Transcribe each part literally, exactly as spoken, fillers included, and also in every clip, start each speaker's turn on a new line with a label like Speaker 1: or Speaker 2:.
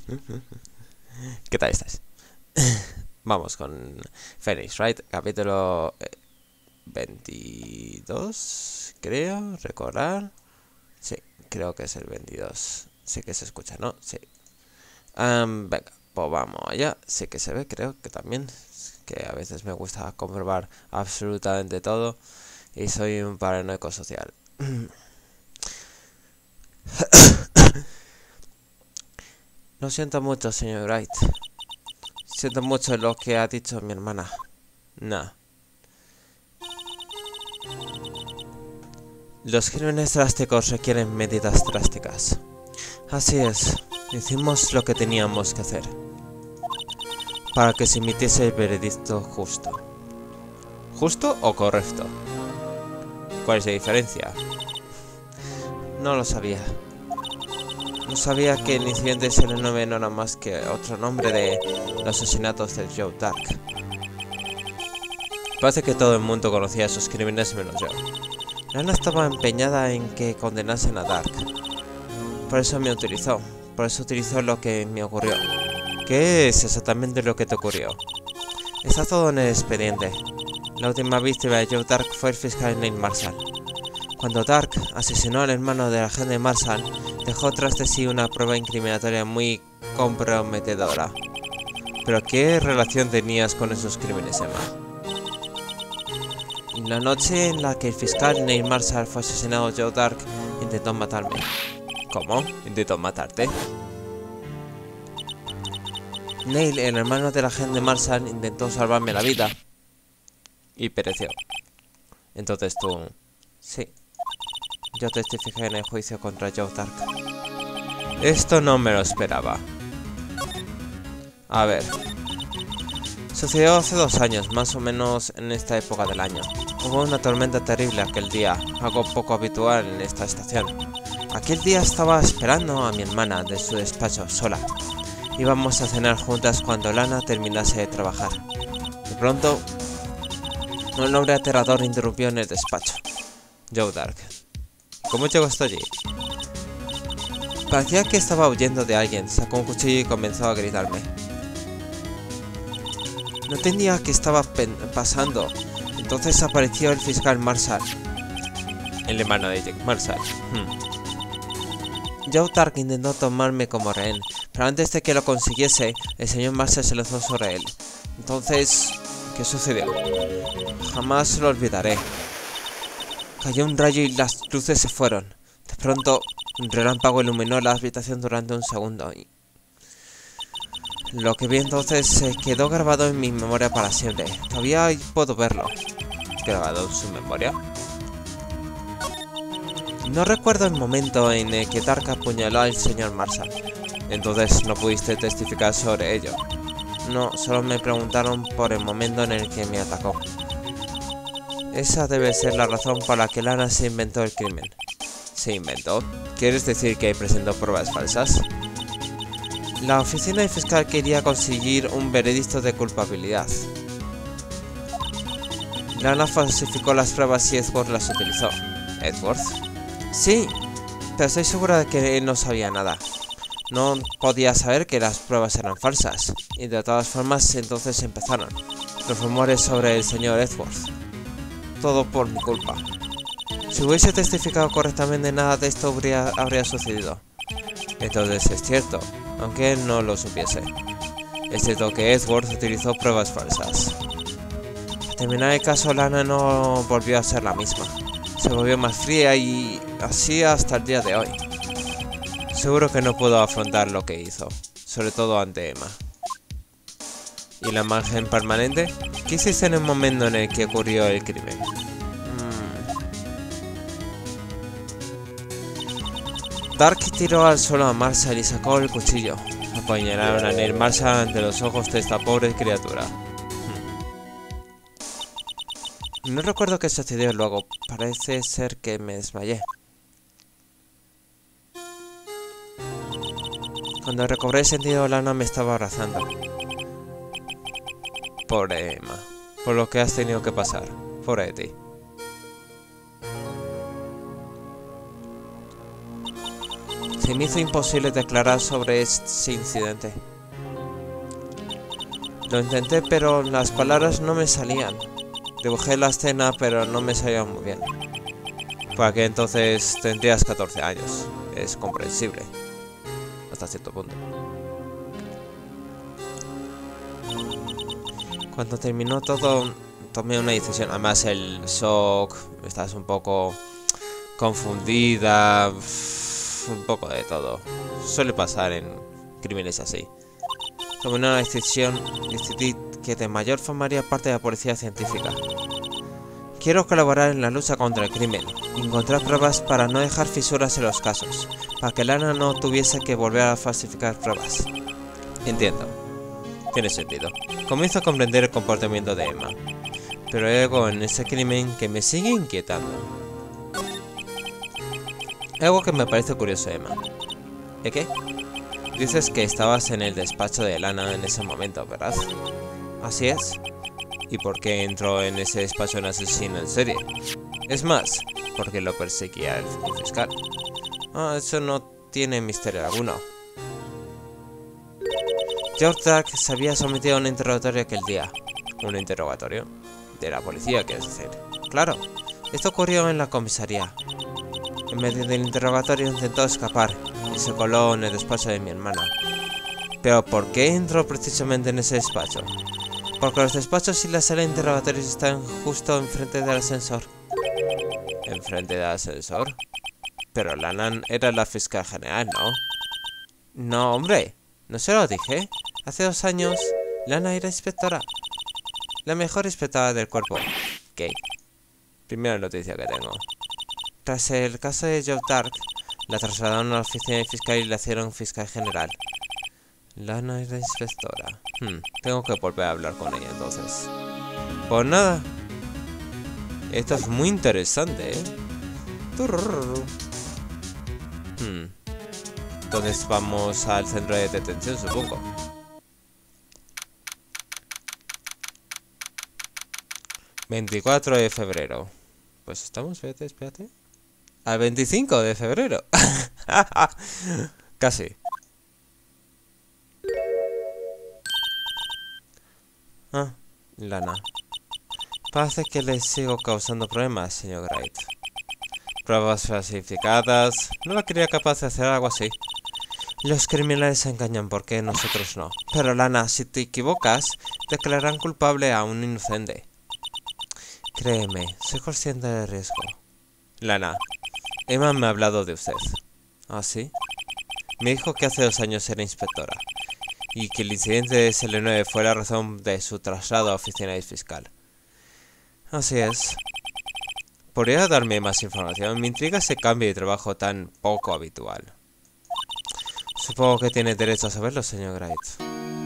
Speaker 1: ¿Qué tal estás? Vamos con Phoenix Wright, capítulo veintidós, creo, recordar. Sí, creo que es el veintidós. Sí que se escucha, ¿no? Sí. Um, venga, pues vamos allá. Sí que se ve, creo que también. Que a veces me gusta comprobar absolutamente todo. Y soy un paranoico social. Lo siento mucho, señor Wright. Siento mucho lo que ha dicho mi hermana. No. Los crímenes drásticos requieren medidas drásticas. Así es, hicimos lo que teníamos que hacer para que se emitiese el veredicto justo. ¿Justo o correcto? ¿Cuál es la diferencia? No lo sabía. No sabía que el incidente siete nueve no era más que otro nombre de los asesinatos de Joe Dark. Parece que todo el mundo conocía esos crímenes menos yo. Lana estaba empeñada en que condenasen a Dark. Por eso me utilizó. Por eso utilizó lo que me ocurrió. ¿Qué es exactamente lo que te ocurrió? Está todo en el expediente. La última víctima de Joe Dark fue el fiscal Neil Marshall. Cuando Dark asesinó al hermano del agente Marshall, dejó tras de sí una prueba incriminatoria muy comprometedora. ¿Pero qué relación tenías con esos crímenes, Emma? En la noche en la que el fiscal Neil Marshall fue asesinado, Joe Dark intentó matarme. ¿Cómo? ¿Intentó matarte? Neil, el hermano del agente Marshall, intentó salvarme la vida y pereció. Entonces tú... Sí. Yo testifiqué en el juicio contra Joe Dark. Esto no me lo esperaba. A ver. Sucedió hace dos años, más o menos en esta época del año. Hubo una tormenta terrible aquel día, algo poco habitual en esta estación. Aquel día estaba esperando a mi hermana de su despacho, sola. Íbamos a cenar juntas cuando Lana terminase de trabajar. De pronto, un hombre aterrador interrumpió en el despacho. Joe Dark. ¿Cómo llegó hasta allí? Parecía que estaba huyendo de alguien. Sacó un cuchillo y comenzó a gritarme. No entendía qué estaba pasando. Entonces apareció el fiscal Marshall. El hermano de Jake Marshall. Hmm. Joe Dark intentó tomarme como rehén, pero antes de que lo consiguiese, el señor Marshall se lanzó sobre él. Entonces, ¿qué sucedió? Jamás lo olvidaré. Cayó un rayo y las luces se fueron. De pronto, un relámpago iluminó la habitación durante un segundo y... Lo que vi entonces se quedó grabado en mi memoria para siempre. Todavía puedo verlo. ¿Grabado en su memoria? No recuerdo el momento en el que Dark apuñaló al señor Marshall. Entonces no pudiste testificar sobre ello. No, solo me preguntaron por el momento en el que me atacó. Esa debe ser la razón por la que Lana se inventó el crimen. ¿Se inventó? ¿Quieres decir que presentó pruebas falsas? La oficina del fiscal quería conseguir un veredicto de culpabilidad. Lana falsificó las pruebas y Edward las utilizó. ¿Edward? Sí, pero estoy segura de que él no sabía nada. No podía saber que las pruebas eran falsas. Y de todas formas, entonces empezaron los rumores sobre el señor Edward. Todo por mi culpa. Si hubiese testificado correctamente, nada de esto habría, habría sucedido. Entonces es cierto, aunque él no lo supiese. Es cierto que Edward utilizó pruebas falsas. Al terminar el caso, Lana no volvió a ser la misma. Se volvió más fría y así hasta el día de hoy. Seguro que no pudo afrontar lo que hizo, sobre todo ante Emma. ¿Y la imagen permanente? ¿Qué hiciste en el momento en el que ocurrió el crimen? Hmm. Dark tiró al suelo a Marshall y sacó el cuchillo. Apuñalaron a Neil Marshall ante los ojos de esta pobre criatura. Hmm. No recuerdo qué sucedió luego. Parece ser que me desmayé. Cuando recobré el sentido, Lana me estaba abrazando. Pobre Emma, por lo que has tenido que pasar. Pobre de ti. Se me hizo imposible declarar sobre este incidente. Lo intenté, pero las palabras no me salían. Dibujé la escena, pero no me salía muy bien. Para que entonces tendrías catorce años. Es comprensible. Hasta cierto punto. Cuando terminó todo, tomé una decisión. Además, el shock, estás un poco confundida, un poco de todo. Suele pasar en crímenes así. Tomé una decisión, decidí que de mayor formaría parte de la policía científica. Quiero colaborar en la lucha contra el crimen, encontrar pruebas para no dejar fisuras en los casos, para que Lana no tuviese que volver a falsificar pruebas. Entiendo. Tiene sentido. Comienzo a comprender el comportamiento de Emma, pero hay algo en ese crimen que me sigue inquietando. Algo que me parece curioso, Emma. ¿Eh qué? Dices que estabas en el despacho de Lana en ese momento, ¿verdad? Así es. ¿Y por qué entró en ese despacho un asesino en serie? Es más, porque lo perseguía el fiscal. Ah, eso no tiene misterio alguno. George Dark se había sometido a un interrogatorio aquel día. ¿Un interrogatorio? De la policía, quieres decir. Claro, esto ocurrió en la comisaría. En medio del interrogatorio intentó escapar y se coló en el despacho de mi hermana. ¿Pero por qué entró precisamente en ese despacho? Porque los despachos y la sala de interrogatorios están justo enfrente del ascensor. ¿Enfrente del ascensor? Pero Lana era la fiscal general, ¿no? No, hombre, no se lo dije. Hace dos años, Lana era inspectora. La mejor inspectora del cuerpo. ¿Qué? Primera noticia que tengo. Tras el caso de Joe Dark, la trasladaron a la oficina de fiscal y la hicieron fiscal general. Lana era inspectora. Hmm, tengo que volver a hablar con ella entonces. Pues nada. Esto es muy interesante, ¿eh? Hmm. Entonces vamos al centro de detención, supongo. veinticuatro de febrero. Pues estamos, espérate, espérate. Al veinticinco de febrero. Casi. Ah, Lana. Parece que le sigo causando problemas, señor Wright. Pruebas falsificadas. No la quería capaz de hacer algo así. Los criminales se engañan porque nosotros no. Pero Lana, si te equivocas, declararán culpable a un inocente. Créeme, soy consciente del riesgo. Lana, Emma me ha hablado de usted. ¿Ah, sí? Me dijo que hace dos años era inspectora. Y que el incidente de S L nueve fue la razón de su traslado a oficina de fiscal. Así es. ¿Podría darme más información? Me intriga ese cambio de trabajo tan poco habitual. Supongo que tiene derecho a saberlo, señor Wright.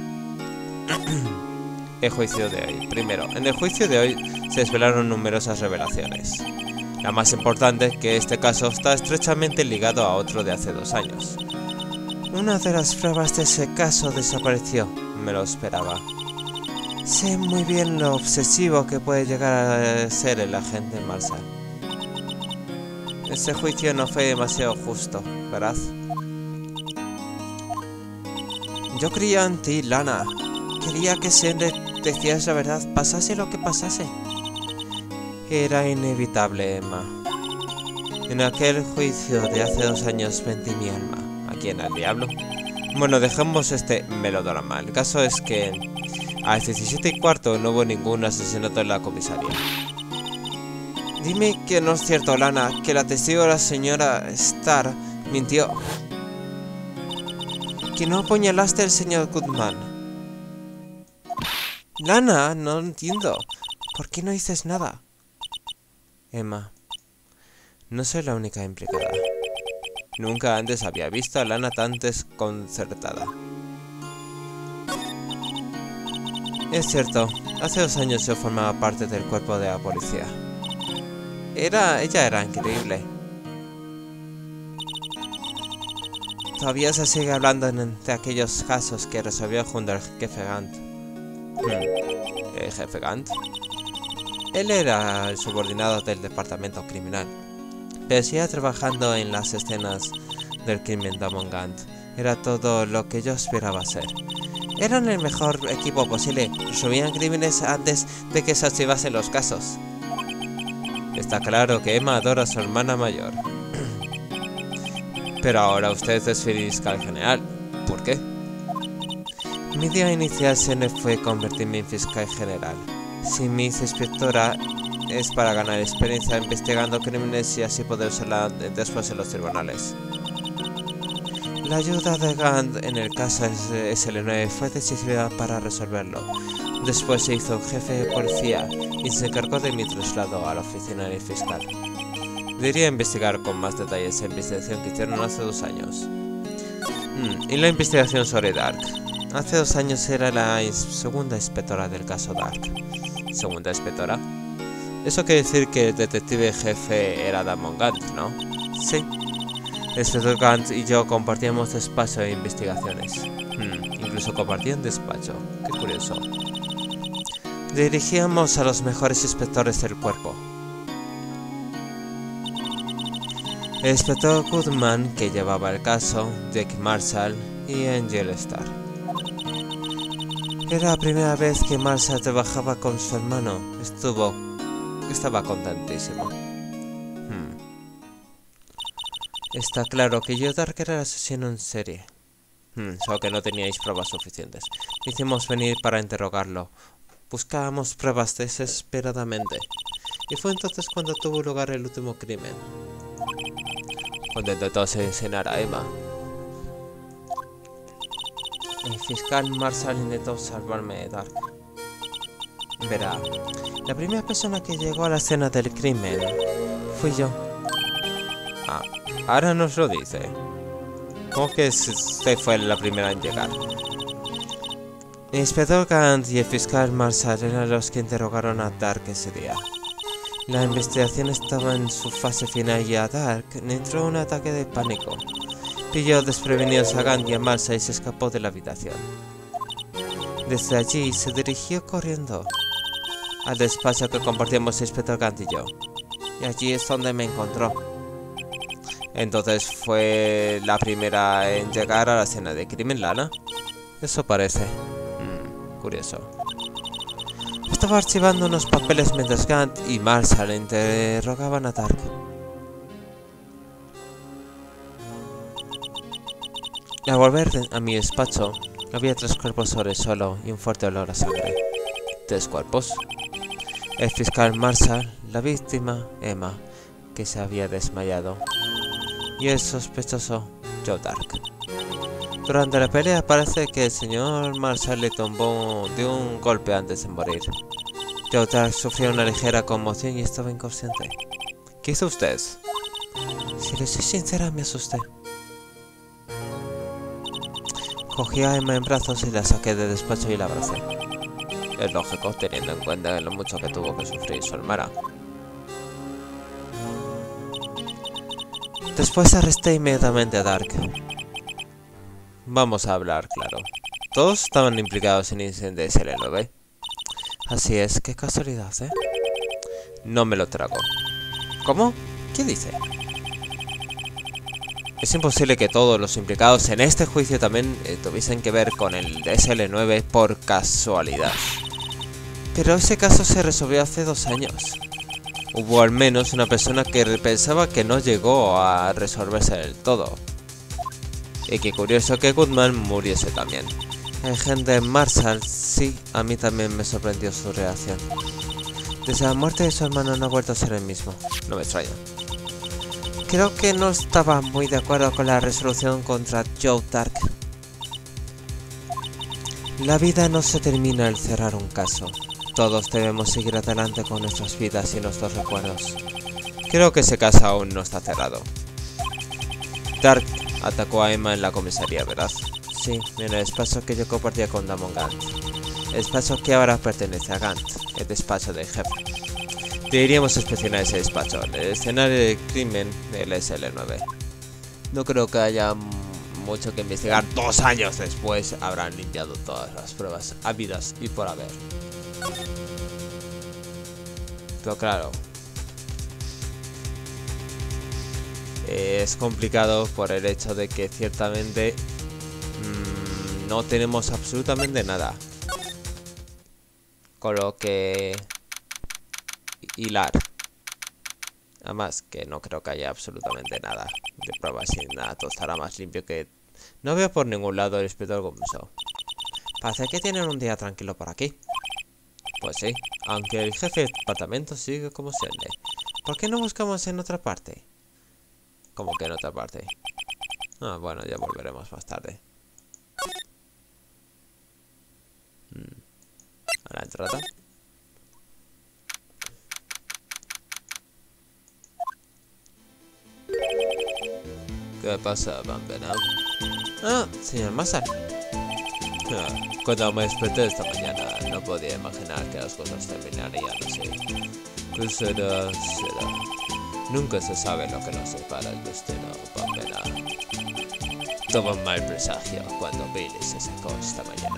Speaker 1: El juicio de hoy. Primero, en el juicio de hoy se desvelaron numerosas revelaciones. La más importante es que este caso está estrechamente ligado a otro de hace dos años. Una de las pruebas de ese caso desapareció. Me lo esperaba. Sé muy bien lo obsesivo que puede llegar a ser el agente Marshall. Ese juicio no fue demasiado justo, ¿verdad? Yo creía en ti, Lana. Quería que si decías la verdad, pasase lo que pasase. Era inevitable, Emma. En aquel juicio de hace dos años vendí mi alma. ¿A quién? ¿Al diablo? Bueno, dejamos este melodrama. El caso es que a las diecisiete y cuarto no hubo ningún asesinato en la comisaría. Dime que no es cierto, Lana, que la testigo de la señora Starr mintió. Que no apuñalaste al señor Goodman. Lana, no entiendo. ¿Por qué no dices nada? Emma, no soy la única implicada. Nunca antes había visto a Lana tan desconcertada. Es cierto, hace dos años yo formaba parte del cuerpo de la policía. Era, ella era increíble. Todavía se sigue hablando de aquellos casos que resolvió junto al jefe Gant. Hmm. ¿El jefe Gant? Él era el subordinado del departamento criminal, pero seguía trabajando en las escenas del crimen de Amon Gant. Era todo lo que yo esperaba ser. Eran el mejor equipo posible, resolvían crímenes antes de que se archivasen los casos. Está claro que Emma adora a su hermana mayor. Pero ahora usted es fiscal general. ¿Por qué? Mi idea inicial siempre fue convertirme en fiscal general. Si me hice inspectora es para ganar experiencia investigando crímenes y así poder usarla después en los tribunales. La ayuda de Gant en el caso S L nueve fue decisiva para resolverlo. Después se hizo jefe de policía y se encargó de mi traslado a la oficina del fiscal. Debería investigar con más detalles la investigación que hicieron hace dos años. Mm, y la investigación sobre Dark. Hace dos años era la segunda inspectora del caso Dark. ¿Segunda inspectora? Eso quiere decir que el detective jefe era Damon Gant, ¿no? Sí. El inspector Gant y yo compartíamos despacho de investigaciones. Hmm, incluso compartían despacho. Qué curioso. Dirigíamos a los mejores inspectores del cuerpo. El inspector Goodman, que llevaba el caso, Jake Marshall y Angel Starr. Era la primera vez que Marshall trabajaba con su hermano. Estuvo... estaba contentísimo. Hmm. Está claro que Joe Dark era el asesino en serie. Hmm, solo que no teníais pruebas suficientes. Hicimos venir para interrogarlo. Buscábamos pruebas desesperadamente. Y fue entonces cuando tuvo lugar el último crimen. Cuando intentó asesinar a Emma. El fiscal Marshall intentó salvarme de Dark. Verá, la primera persona que llegó a la escena del crimen fui yo. Ah, ahora nos lo dice. ¿Cómo que usted fue la primera en llegar? El inspector Gant y el fiscal Marshall eran los que interrogaron a Dark ese día. La investigación estaba en su fase final y a Dark le entró un ataque de pánico. Pilló desprevenidos a Gant y a Marshall y se escapó de la habitación. Desde allí se dirigió corriendo al despacho que compartíamos el inspector Gant y yo. Y allí es donde me encontró. Entonces fue la primera en llegar a la escena de crimen, Lana. Eso parece. Mm, curioso. Estaba archivando unos papeles mientras Gant y Marshall interrogaban a Dark. Al volver a mi despacho, había tres cuerpos sobre el suelo y un fuerte olor a sangre. ¿Tres cuerpos? El fiscal Marshall, la víctima, Emma, que se había desmayado, y el sospechoso, Joe Dark. Durante la pelea parece que el señor Marshall le tumbó de un golpe antes de morir. Joe Dark sufrió una ligera conmoción y estaba inconsciente. ¿Qué hizo usted? Si le soy sincera, me asusté. Cogí a Emma en brazos y la saqué del despacho y la abracé. Es lógico, teniendo en cuenta lo mucho que tuvo que sufrir su hermana. Después arresté inmediatamente a Dark. Vamos a hablar, claro. Todos estaban implicados en el incidente de S L nueve. Así es, qué casualidad, ¿eh? No me lo trago. ¿Cómo? ¿Qué dice? Es imposible que todos los implicados en este juicio también eh, tuviesen que ver con el S L nueve por casualidad. Pero ese caso se resolvió hace dos años. Hubo al menos una persona que pensaba que no llegó a resolverse del todo. Y qué curioso que Goodman muriese también. El agente Marshall, sí, a mí también me sorprendió su reacción. Desde la muerte de su hermano no ha vuelto a ser el mismo. No me extraña. Creo que no estaba muy de acuerdo con la resolución contra Joe Dark. La vida no se termina al cerrar un caso. Todos debemos seguir adelante con nuestras vidas y nuestros recuerdos. Creo que ese caso aún no está cerrado. Dark atacó a Emma en la comisaría, ¿verdad? Sí, en el despacho que yo compartía con Damon Gant. El despacho que ahora pertenece a Gant, el despacho del jefe. Deberíamos inspeccionar ese despacho, el escenario del crimen del S L nueve. No creo que haya mucho que investigar. Dos años después habrán limpiado todas las pruebas habidas y por haber. Pero claro, Eh, es complicado por el hecho de que ciertamente mmm, no tenemos absolutamente nada. Con lo que hilar. Además que no creo que haya absolutamente nada de pruebas sin nada. Todo estará más limpio que... No veo por ningún lado el inspector Gumshoe. Parece que tienen un día tranquilo por aquí. Pues sí, aunque el jefe de departamento sigue como siempre. ¿Por qué no buscamos en otra parte? ¿Cómo que en otra parte? Ah, bueno, ya volveremos más tarde. Hmm. ¿A la entrada? ¿Qué pasa, Bambena? Ah, señor Marshall. Ah, cuando me desperté esta mañana, no podía imaginar que las cosas terminarían así. ¿Qué será? Será. Nunca se sabe lo que nos separa el destino, Bambena. Tuve un mal presagio cuando Billy se secó esta mañana.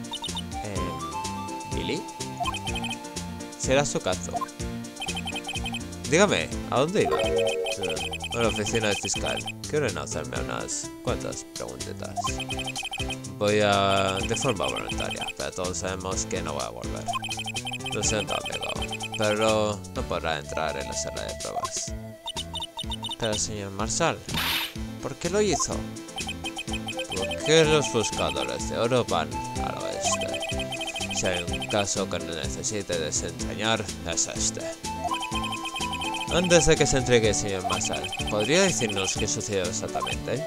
Speaker 1: Eh, ¿Billy? Será su caso. Dígame, ¿a dónde iba? Uh, a la oficina del fiscal. Quieren hacerme unas cuantas preguntitas. Voy a... de forma voluntaria, pero todos sabemos que no voy a volver. Lo siento, amigo, pero no podrá entrar en la sala de pruebas. Pero, señor Marshall, ¿por qué lo hizo? Porque los buscadores de oro van al oeste. Si hay un caso que necesite desentrañar, es este. Antes de que se entregue, señor Marshall, ¿podría decirnos qué sucedió exactamente?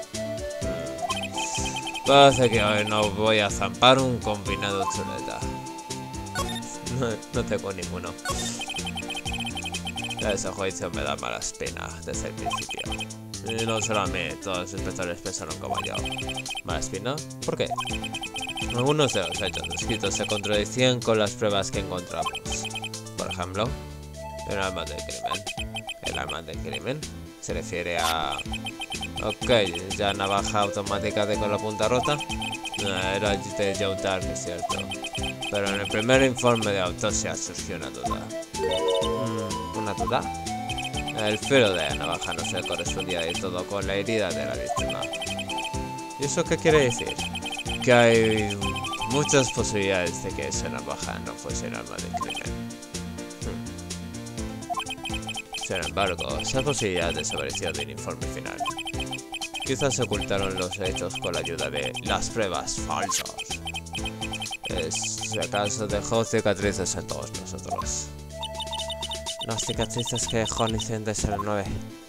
Speaker 1: Hmm. Parece que hoy no voy a zampar un combinado chuleta. No, no tengo ninguno. Ese juicio me da mala espina desde el principio. Y no solo a mí, todos los inspectores pensaron como yo. ¿Mala espina? ¿Por qué? Algunos de los hechos descritos se contradicían con las pruebas que encontramos. Por ejemplo, el arma del crimen. El arma del crimen se refiere a... Ok, ya navaja automática de con la punta rota. No, era de Joe Dark, es cierto. Pero en el primer informe de autopsia surgió una duda. Mm, ¿Una duda? El filo de la navaja no se correspondía del todo con la herida de la víctima. ¿Y eso qué quiere decir? Que hay muchas posibilidades de que esa navaja no fuese el arma del crimen. Sin embargo, esa posibilidad desapareció del informe final. Quizás se ocultaron los hechos con la ayuda de las pruebas falsas. Ese caso dejó cicatrices en todos nosotros. Las cicatrices que dejó el incidente cero nueve.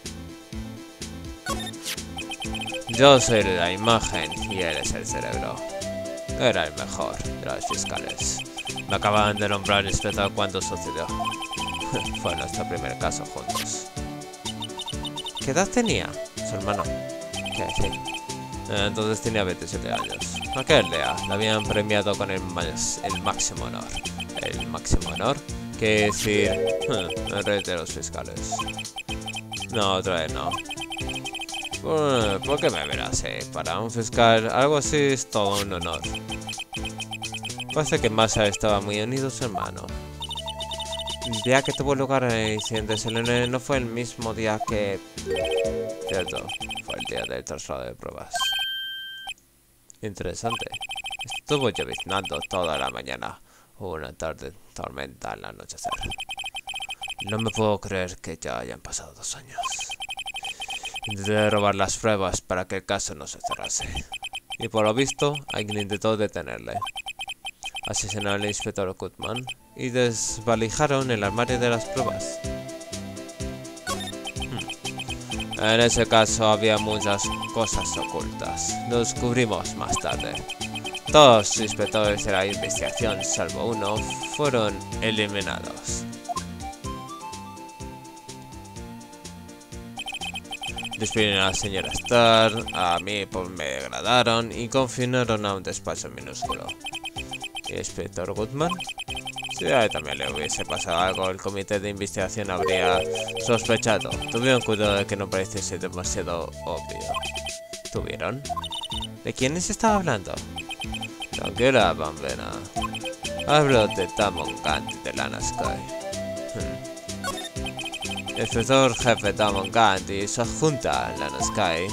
Speaker 1: Yo soy la imagen y él es el cerebro. Era el mejor de los fiscales. Me acababan de nombrar inspector cuando sucedió. Fue nuestro primer caso juntos. ¿Qué edad tenía su hermano? ¿Qué decir? Eh, entonces tenía veintisiete años. Aquel día le habían premiado con el, el máximo honor. ¿El máximo honor? ¿Qué decir? El rey de los fiscales. No, otra vez no. ¿Por, ¿por qué me verás? Eh? Para un fiscal, algo así es todo un honor. Parece que Massa estaba muy unido a su hermano. El día que tuvo lugar el incidente Selene no fue el mismo día que... Cierto, fue el día del traslado de pruebas. Interesante. Estuvo lloviznando toda la mañana. Hubo una tarde tormenta al anochecer. No me puedo creer que ya hayan pasado dos años. Intenté robar las pruebas para que el caso no se cerrase. Y por lo visto, alguien intentó detenerle. Asesinaron al inspector Goodman y desvalijaron el armario de las pruebas. Hmm. En ese caso había muchas cosas ocultas. Lo descubrimos más tarde. Todos los inspectores de la investigación, salvo uno, fueron eliminados. Despidieron a la señora Starr, a mí pues me degradaron y confinaron a un despacho minúsculo. ¿Y el inspector Goodman? Si a él también le hubiese pasado algo, el comité de investigación habría sospechado. Tuvieron cuidado de que no pareciese demasiado obvio. ¿Tuvieron? ¿De quiénes estaba hablando? Tranquila, Bambena. Hablo de Tamon Gant de Lana Sky. Hmm. Inspector jefe Damon Gant y su adjunta, Lana Skye.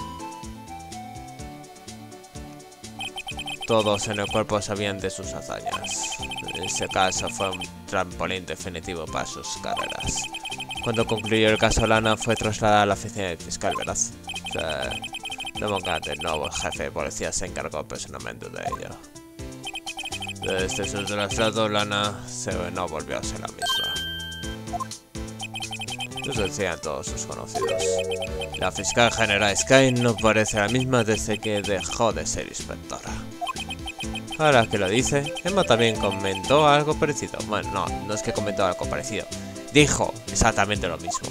Speaker 1: Todos en el cuerpo sabían de sus hazañas. Ese caso fue un trampolín definitivo para sus carreras. Cuando concluyó el caso, Lana fue trasladada a la oficina del fiscal, ¿verdad? O sea, Damon Gant, el nuevo jefe de policía, se encargó personalmente de ello. Desde su traslado, Lana se no volvió a ser la misma. Eso decían todos sus conocidos. La fiscal general Skye no parece la misma desde que dejó de ser inspectora. Ahora que lo dice, Emma también comentó algo parecido. Bueno, no, no es que comentó algo parecido. Dijo exactamente lo mismo.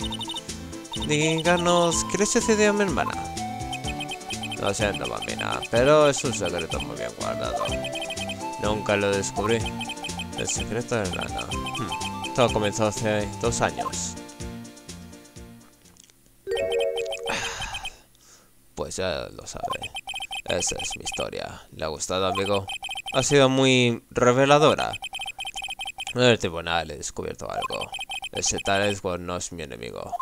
Speaker 1: Díganos, ¿qué le sucedió a mi hermana? Lo siento, mamina, pero es un secreto muy bien guardado. Nunca lo descubrí. El secreto de Lana. Hmm. Todo comenzó hace dos años. Pues ya lo sabe. Esa es mi historia. ¿Le ha gustado, amigo? Ha sido muy reveladora. En el tribunal he descubierto algo. Ese tal Edward no es mi enemigo.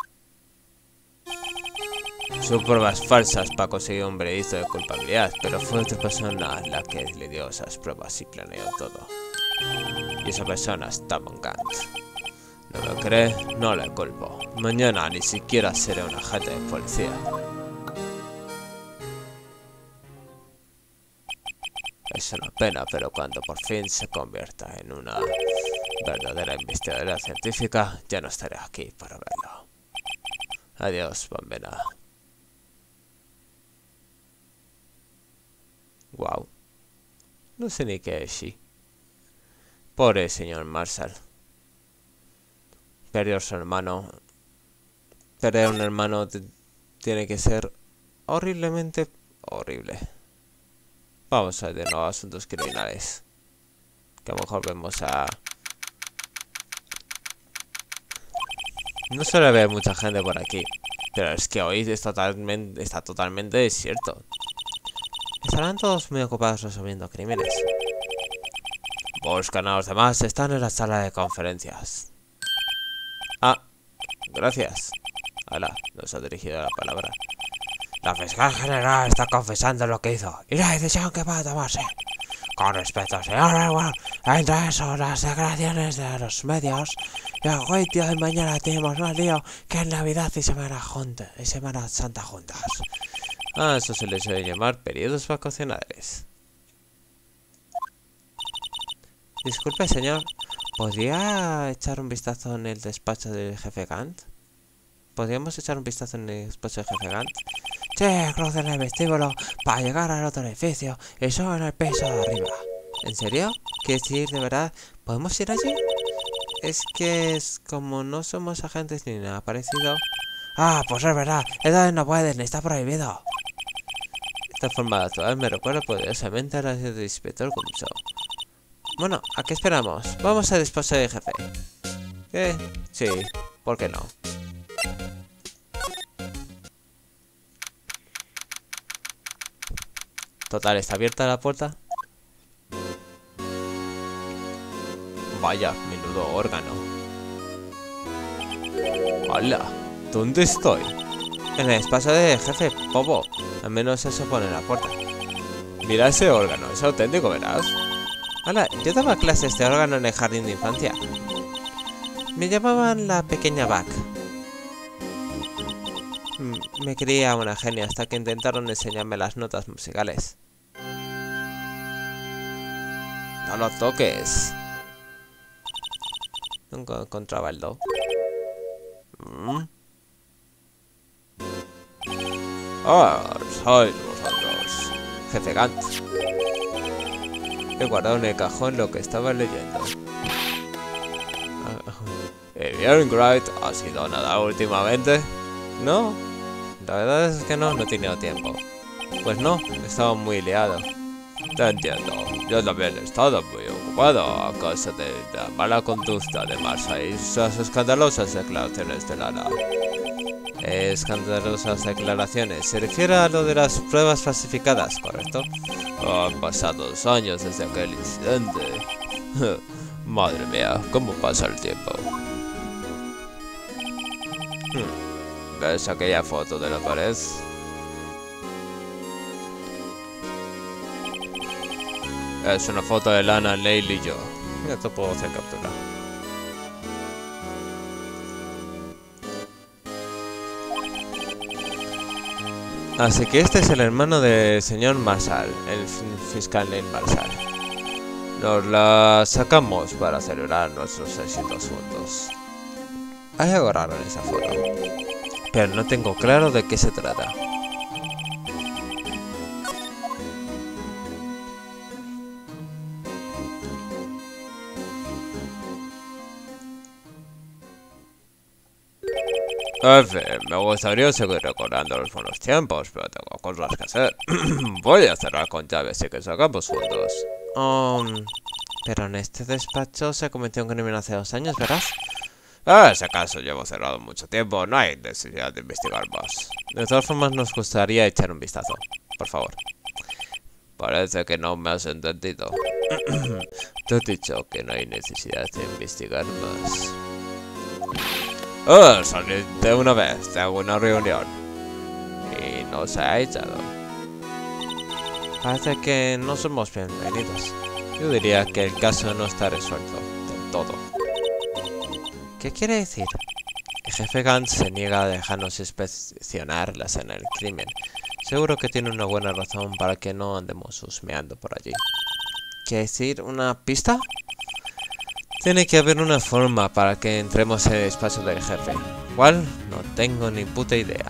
Speaker 1: Son pruebas falsas para conseguir un veredicto de culpabilidad, pero fue otra persona la que le dio esas pruebas y planeó todo. Y esa persona es Damon Gant. ¿No lo cree? No le culpo. Mañana ni siquiera seré un agente de policía. Es una pena, pero cuando por fin se convierta en una verdadera investigadora científica, ya no estaré aquí para verlo. Adiós, bambina. Wow. No sé ni qué es sí. Pobre señor Marshall. Perder a su hermano. Perder a un hermano tiene que ser horriblemente horrible. Vamos a ver de nuevo asuntos criminales. Que a lo mejor vemos a... No suele haber mucha gente por aquí. Pero es que hoy está totalmente, está totalmente desierto. Estarán todos muy ocupados resolviendo crímenes. Buscan a los demás, están en la sala de conferencias. Ah, gracias. Hala, nos ha dirigido la palabra. La fiscal general está confesando lo que hizo y la decisión que va a tomarse. Con respecto, señor Edward, entre eso, las declaraciones de los medios, y el juicio de mañana tenemos más lío que en Navidad y Semana, junta, y Semana Santa juntas. Ah, eso se le suele llamar periodos vacacionales. Disculpe, señor, ¿podría echar un vistazo en el despacho del jefe Gant? ¿Podríamos echar un vistazo en el despacho del jefe Gant? Sí, crucen el vestíbulo para llegar al otro edificio y suben el piso de arriba. ¿En serio? ¿Quieres decir de verdad? ¿Podemos ir allí? Es que es como no somos agentes ni nada parecido. Ah, pues es verdad, entonces no pueden, está prohibido. Esta forma de actuar me recuerda poderosamente a la del inspector Gumshoe. Bueno, ¿a qué esperamos? Vamos al despacho del jefe. ¿Qué? Sí, ¿por qué no? Total, ¿está abierta la puerta? Vaya, menudo órgano. ¡Hala! ¿Dónde estoy? En el despacho del jefe, Popo. Al menos eso pone en la puerta. Mira ese órgano, es auténtico, ¿verás? ¡Hala! Yo daba clases de órgano en el jardín de infancia. Me llamaban la pequeña Buck. Me creía una genia hasta que intentaron enseñarme las notas musicales. ¡No lo toques! Nunca encontraba el do. ¿Mm? ¡Ah! ¡Sois vosotros! Jefe Gant. He guardado en el cajón lo que estaba leyendo. ¿Y bien, Wright? ¿Ha sido nada últimamente? No. La verdad es que no, no he tenido tiempo. Pues no, estaba muy liado. Te entiendo. Yo también he estado muy ocupado a causa de la mala conducta de Marshall y sus escandalosas declaraciones de Lana. Escandalosas declaraciones. Se refiere a lo de las pruebas falsificadas, ¿correcto? Han pasado dos años desde aquel incidente. Madre mía, cómo pasa el tiempo. Hmm. ¿Ves aquella foto de la pared? Es una foto de Lana, Neil y yo. Esto puedo hacer captura. Así que este es el hermano del señor Marshall, el fiscal Neil Marshall. Nos la sacamos para celebrar nuestros éxitos juntos. Hay algo raro en esa foto, pero no tengo claro de qué se trata. En fin, me gustaría seguir recordando los buenos tiempos, pero tengo cosas que hacer. Voy a cerrar con llave, así que sacamos juntos. Um, pero en este despacho se cometió un crimen hace dos años, ¿verdad? Ah, ese caso llevo cerrado mucho tiempo, no hay necesidad de investigar más. De todas formas, nos gustaría echar un vistazo, por favor. Parece que no me has entendido. Te he dicho que no hay necesidad de investigar más. Oh, salí de una vez de una reunión y no se ha echado. Parece que no somos bienvenidos. Yo diría que el caso no está resuelto del todo. ¿Qué quiere decir? El jefe Gantz se niega a dejarnos inspeccionar la escena del crimen. Seguro que tiene una buena razón para que no andemos husmeando por allí. ¿Quiere decir una pista? Tiene que haber una forma para que entremos en el espacio del jefe. ¿Cuál? No tengo ni puta idea.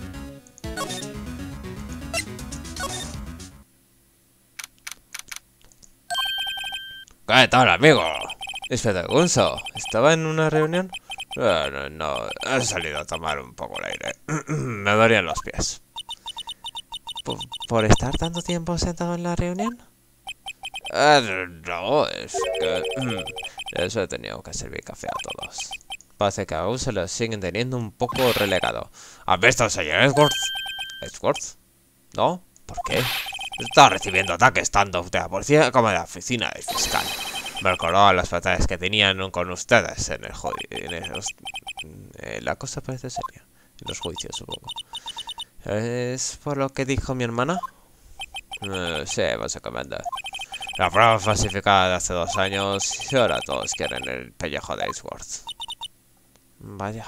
Speaker 1: ¿Qué tal, amigo? Espera, Gunzo, ¿estaba en una reunión? Bueno, no, he salido a tomar un poco el aire. Me dolían los pies. ¿Por, ¿Por estar tanto tiempo sentado en la reunión? Eh, no, es que... Eso he tenido que servir café a todos. Parece que aún se lo siguen teniendo un poco relegado. ¿Has visto al señor Edgeworth? ¿Edgeworth? ¿No? ¿Por qué? Está recibiendo ataques tanto de la policía como de la oficina del fiscal. Me recordó a las batallas que tenían con ustedes en el juicio. Eh, la cosa parece seria. En los juicios, supongo. ¿Es por lo que dijo mi hermana? Eh, sí, básicamente. La prueba falsificada de hace dos años y ahora todos quieren el pellejo de Edgeworth. Vaya.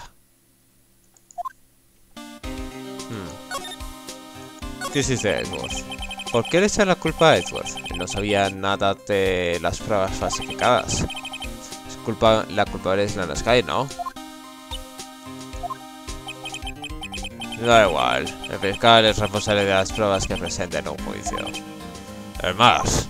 Speaker 1: Hmm. ¿Qué hiciste, Edgeworth? ¿Por qué le echan la culpa a Edgeworth? Él no sabía nada de las pruebas falsificadas. Es culpa, la culpable es Lana Skye, ¿no? Da igual. El fiscal es responsable de las pruebas que presenta en un juicio. Es más...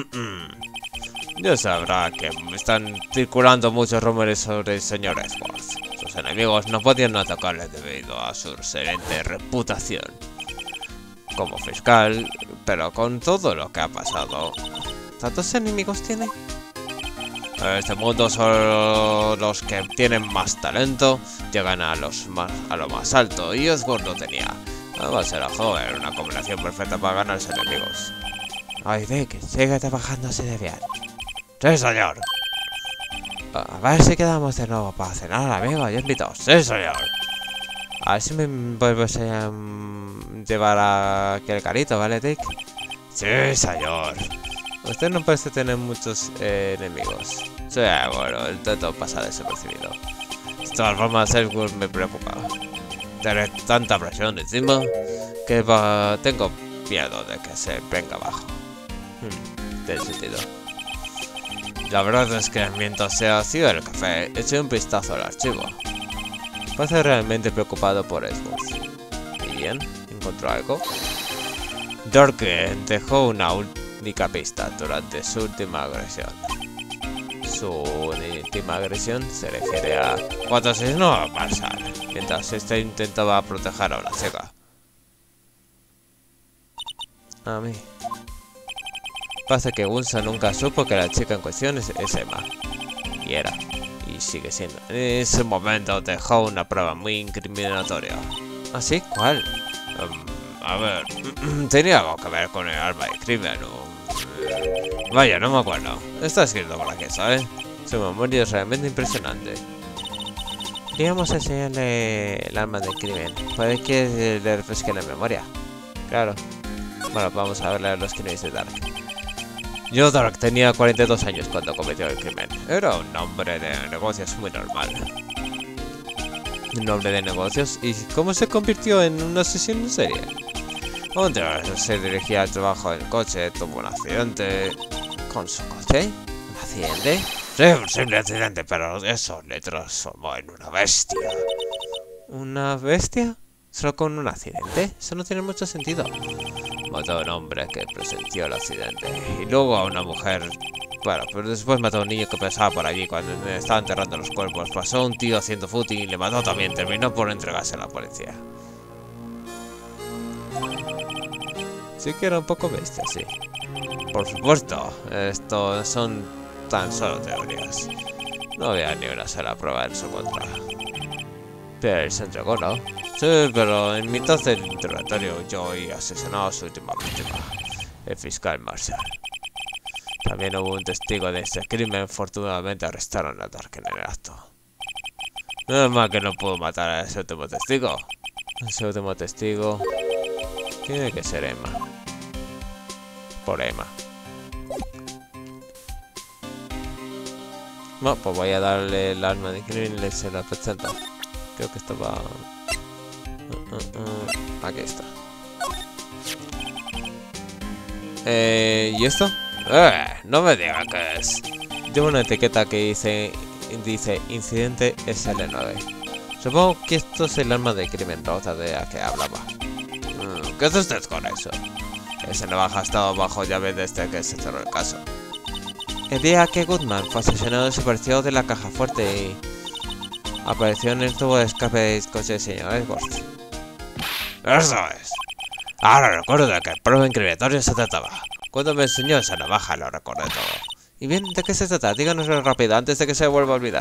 Speaker 1: Ya sabrá que están circulando muchos rumores sobre el señor Edgeworth. Sus enemigos no podían atacarle debido a su excelente reputación como fiscal, pero con todo lo que ha pasado... ¿Tantos enemigos tiene? En este mundo solo los que tienen más talento llegan a los más, a lo más alto, y Edgeworth lo tenía. Además era joven, una combinación perfecta para ganar a sus enemigos. Ay, Dick, sigue trabajándose de bien. Sí, señor. A ver si quedamos de nuevo para cenar, amigo. Yo invito. Sí, señor. A ver si me vuelves a um, llevar a aquel carito, ¿vale, Dick? Sí, señor. Usted no parece tener muchos eh, enemigos. Sí, bueno, el trato pasa desapercibido. De todas formas, Edgeworth me preocupa. Tener tanta presión encima que va, tengo miedo de que se venga abajo. Hmm, tiene sentido. La verdad es que mientras se hacía el café, eché un vistazo al archivo. Parece realmente preocupado por Edgeworth. Bien, ¿encontró algo? Dorkin dejó una única pista durante su última agresión. Su última agresión se refiere a cuando asesinó a Marshall, mientras este intentaba proteger a una chica. A mí. Pasa que Gunzo nunca supo que la chica en cuestión es, es Emma. Y era. Y sigue siendo. En ese momento dejó una prueba muy incriminatoria. ¿Ah, sí? ¿Cuál? Um, a ver... tenía algo que ver con el arma de crimen o... Vaya, no me acuerdo. Está escrito por aquí, ¿sabes? Su memoria es realmente impresionante. Íbamos a enseñarle el arma del crimen. Puede que le refresque la memoria. Claro. Bueno, vamos a ver los crímenes de Dark. Yo, Dark, tenía cuarenta y dos años cuando cometió el crimen. Era un hombre de negocios muy normal. Un hombre de negocios. ¿Y cómo se convirtió en un asesino en serie? Un día se dirigía al trabajo en coche, tuvo un accidente. ¿Con su coche? ¿Un accidente? Sí, un simple accidente, pero eso le transformó en una bestia. ¿Una bestia? ¿Solo con un accidente? Eso no tiene mucho sentido. Mató a un hombre que presenció el accidente. Y luego a una mujer. Bueno, pero después mató a un niño que pasaba por allí cuando estaba enterrando los cuerpos. Pasó un tío haciendo footing y le mató también. Terminó por entregarse a la policía. Sí que era un poco bestia, sí. Por supuesto, esto son tan solo teorías. No había ni una sola prueba en su contra. Pero él se entregó, ¿no? Sí, pero en mitad del interrogatorio yo oí asesinado a su última víctima, el fiscal Marshall. También hubo un testigo de ese crimen, afortunadamente arrestaron a Dark en el acto. Menos mal que no pudo matar a ese último testigo. Ese último testigo tiene que ser Emma. Por Emma. No, pues voy a darle el arma de crimen y se la presento. Creo que estaba... Uh, uh, uh. Aquí está. Eh, ¿Y esto? Eh, no me diga que es. Lleva una etiqueta que dice... Dice incidente S L nueve. Supongo que esto es el arma de crimen rota de la que hablaba. Mm, ¿Qué hace usted con eso? Ese navaja ha estado bajo llave desde que se cerró el caso. El día que Goodman fue asesinado desapareció de la caja fuerte y... apareció en el tubo de escape del coche del señor Edwards. Eso es. Ahora recuerdo de qué prueba incriminatoria se trataba. Cuando me enseñó esa navaja lo recordé todo. Y bien, ¿de qué se trata? Díganoslo rápido antes de que se vuelva a olvidar.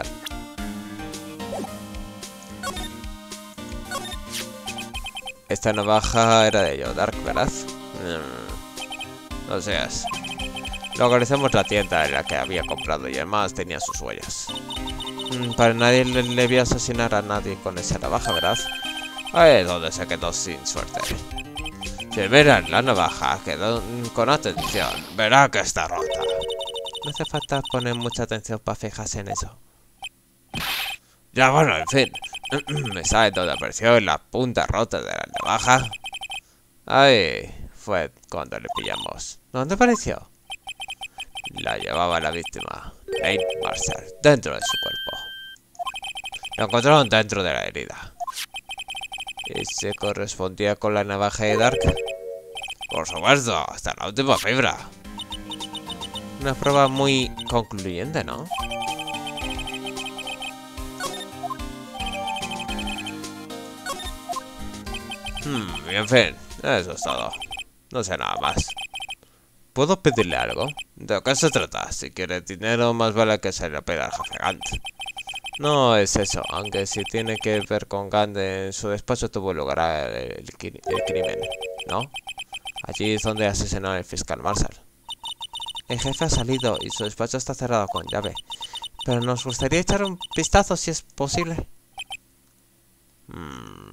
Speaker 1: Esta navaja era de Joe Dark, ¿verdad? Mm, no seas. Localizamos la tienda en la que había comprado y además tenía sus huellas. Mm, para nadie le, le vio asesinar a nadie con esa navaja, ¿verdad? Ahí es donde se quedó sin suerte. Si miran la navaja, quedó con atención, verá que está rota. No hace falta poner mucha atención para fijarse en eso. Ya bueno, en fin. ¿Me sabe dónde apareció la punta rota de la navaja? Ahí fue cuando le pillamos. ¿Dónde apareció? La llevaba la víctima, Nate Marshall, dentro de su cuerpo. Lo encontraron dentro de la herida. ¿Y se correspondía con la navaja de Dark? Por supuesto, hasta la última fibra. Una prueba muy concluyente, ¿no? Hmm, y en fin, eso es todo. No sé nada más. ¿Puedo pedirle algo? ¿De qué se trata? Si quiere dinero, más vale que se le pida al jefe Gant. No es eso, aunque si tiene que ver con Gant, en su despacho tuvo lugar el, el, el crimen, ¿no? Allí es donde asesinó al fiscal Marshall. El jefe ha salido y su despacho está cerrado con llave, pero nos gustaría echar un vistazo si es posible. Hmm.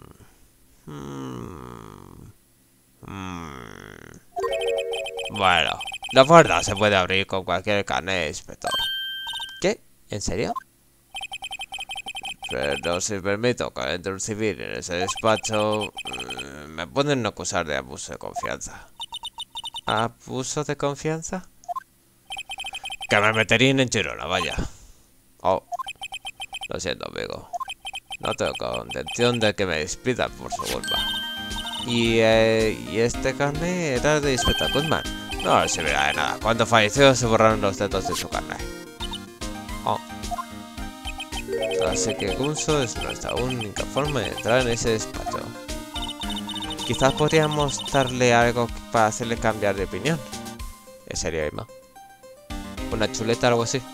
Speaker 1: Hmm. Hmm. Bueno, la puerta se puede abrir con cualquier carnet, inspector. ¿Qué? ¿En serio? Pero si permito que entre un civil en ese despacho, me pueden acusar de abuso de confianza. ¿Abuso de confianza? Que me meterían en chirona, vaya. Oh, lo siento, amigo. No tengo contención de que me despidan por su culpa. Y, eh, y este carnet era de inspector Goodman. No servirá de nada. Cuando falleció se borraron los datos de su carnet. Oh. Así que Gunso es nuestra única forma de entrar en ese despacho. Quizás podríamos darle algo para hacerle cambiar de opinión. ¿En serio, Emma? ¿Una chuleta o algo así?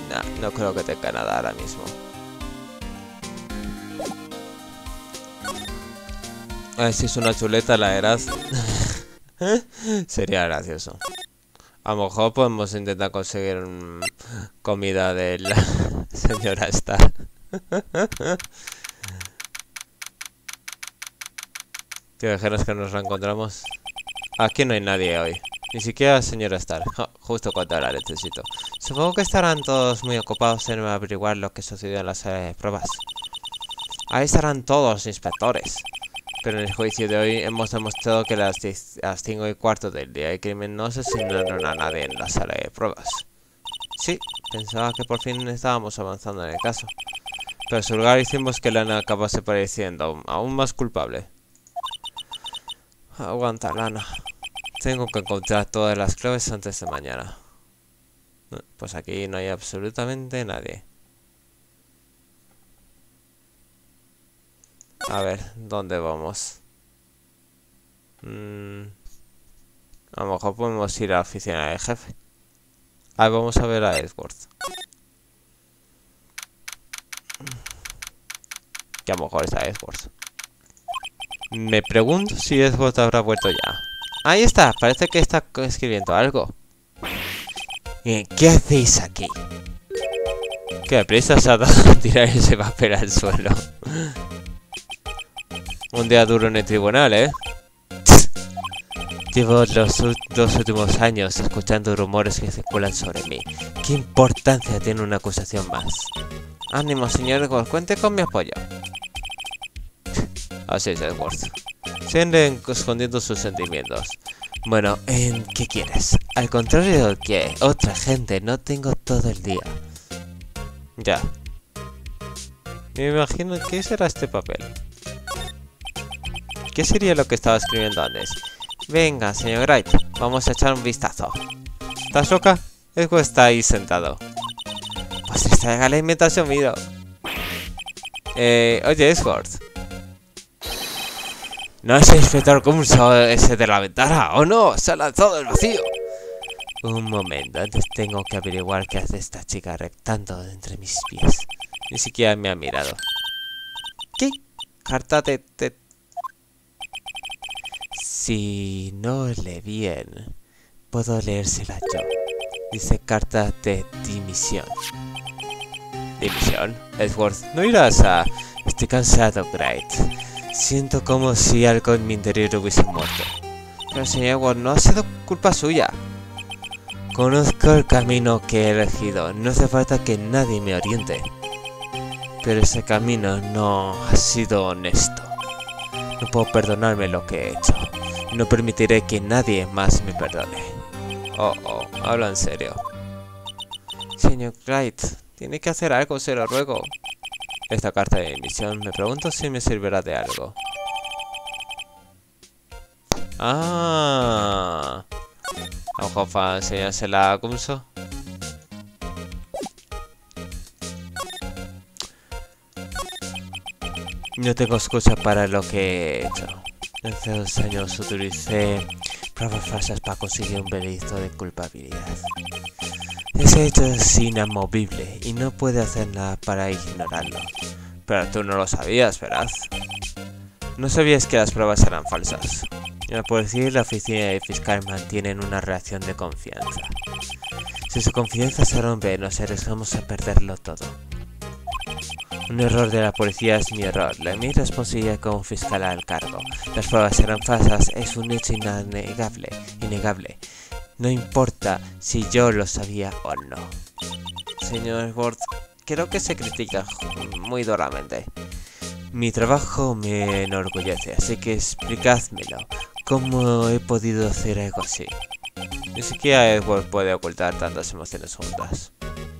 Speaker 1: Nah, no creo que tenga nada ahora mismo. A ver si es una chuleta, la verdad. Sería gracioso. A lo mejor podemos intentar conseguir um, comida de la señora Star. ¿Te imaginas que nos la encontramos? Aquí no hay nadie hoy. Ni siquiera la señora Star. Oh, justo cuando la necesito. Supongo que estarán todos muy ocupados en averiguar lo que sucedió en las eh, pruebas. Ahí estarán todos los inspectores. Pero en el juicio de hoy hemos demostrado que a las, a las cinco y cuarto del día de crimen no asesinaron a nadie en la sala de pruebas. Sí, pensaba que por fin estábamos avanzando en el caso. Pero en su lugar hicimos que Lana acabase pareciendo aún más culpable. Aguanta, Lana. Tengo que encontrar todas las claves antes de mañana. Pues aquí no hay absolutamente nadie. A ver, ¿dónde vamos? Mm, a lo mejor podemos ir a la oficina del jefe. Ah, vamos a ver a Edgeworth. Que a lo mejor está Edgeworth. Me pregunto si Edgeworth habrá vuelto ya. Ahí está, parece que está escribiendo algo. ¿Qué hacéis aquí? Qué prisa se ha dado a tirar ese papel al suelo. Un día duro en el tribunal, ¿eh? Llevo los dos últimos años escuchando rumores que circulan sobre mí. ¿Qué importancia tiene una acusación más? Ánimo, señor Edgeworth, cuente con mi apoyo. Así es, Edgeworth. Siguen escondiendo sus sentimientos. Bueno, ¿en qué quieres? Al contrario de que otra gente, no tengo todo el día. Ya. Me imagino, ¿qué será este papel? ¿Qué sería lo que estaba escribiendo antes? Venga, señor Wright, vamos a echar un vistazo. ¿Estás loca? Edgeworth está ahí sentado. Pues extraigale mientras yo miro. Eh, oye, Edgeworth. ¿No es el inspector Gumshoe ese de la ventana? ¡Oh no! ¡Se ha lanzado al vacío! Un momento, antes tengo que averiguar qué hace esta chica reptando entre mis pies. Ni siquiera me ha mirado. ¿Qué? Carta de... de... Si no lee bien, puedo leérsela yo. Dice carta de dimisión. ¿Dimisión? Edgeworth, ¿no irás a...? Estoy cansado, Wright. Siento como si algo en mi interior hubiese muerto. Pero señor Edgeworth, no ha sido culpa suya. Conozco el camino que he elegido. No hace falta que nadie me oriente. Pero ese camino no ha sido honesto. No puedo perdonarme lo que he hecho. No permitiré que nadie más me perdone. Oh, oh, habla en serio. Señor Wright, tiene que hacer algo, se lo ruego. Esta carta de dimisión, me pregunto si me servirá de algo. Ah, a lo mejor para enseñársela a Gumshoe. No tengo excusa para lo que he hecho. Hace dos años utilicé pruebas falsas para conseguir un veredicto de culpabilidad. Ese hecho es inamovible y no puede hacer nada para ignorarlo. Pero tú no lo sabías, ¿verdad? No sabías que las pruebas eran falsas. La policía y la oficina del fiscal mantienen una relación de confianza. Si su confianza se rompe, nos arriesgamos a perderlo todo. Un error de la policía es mi error, la mi responsabilidad como fiscal al cargo. Las pruebas eran falsas, es un hecho innegable, innegable. No importa si yo lo sabía o no. Señor Edgeworth, creo que se critica muy duramente. Mi trabajo me enorgullece, así que explicádmelo. ¿Cómo he podido hacer algo así? Ni siquiera Edgeworth puede ocultar tantas emociones juntas.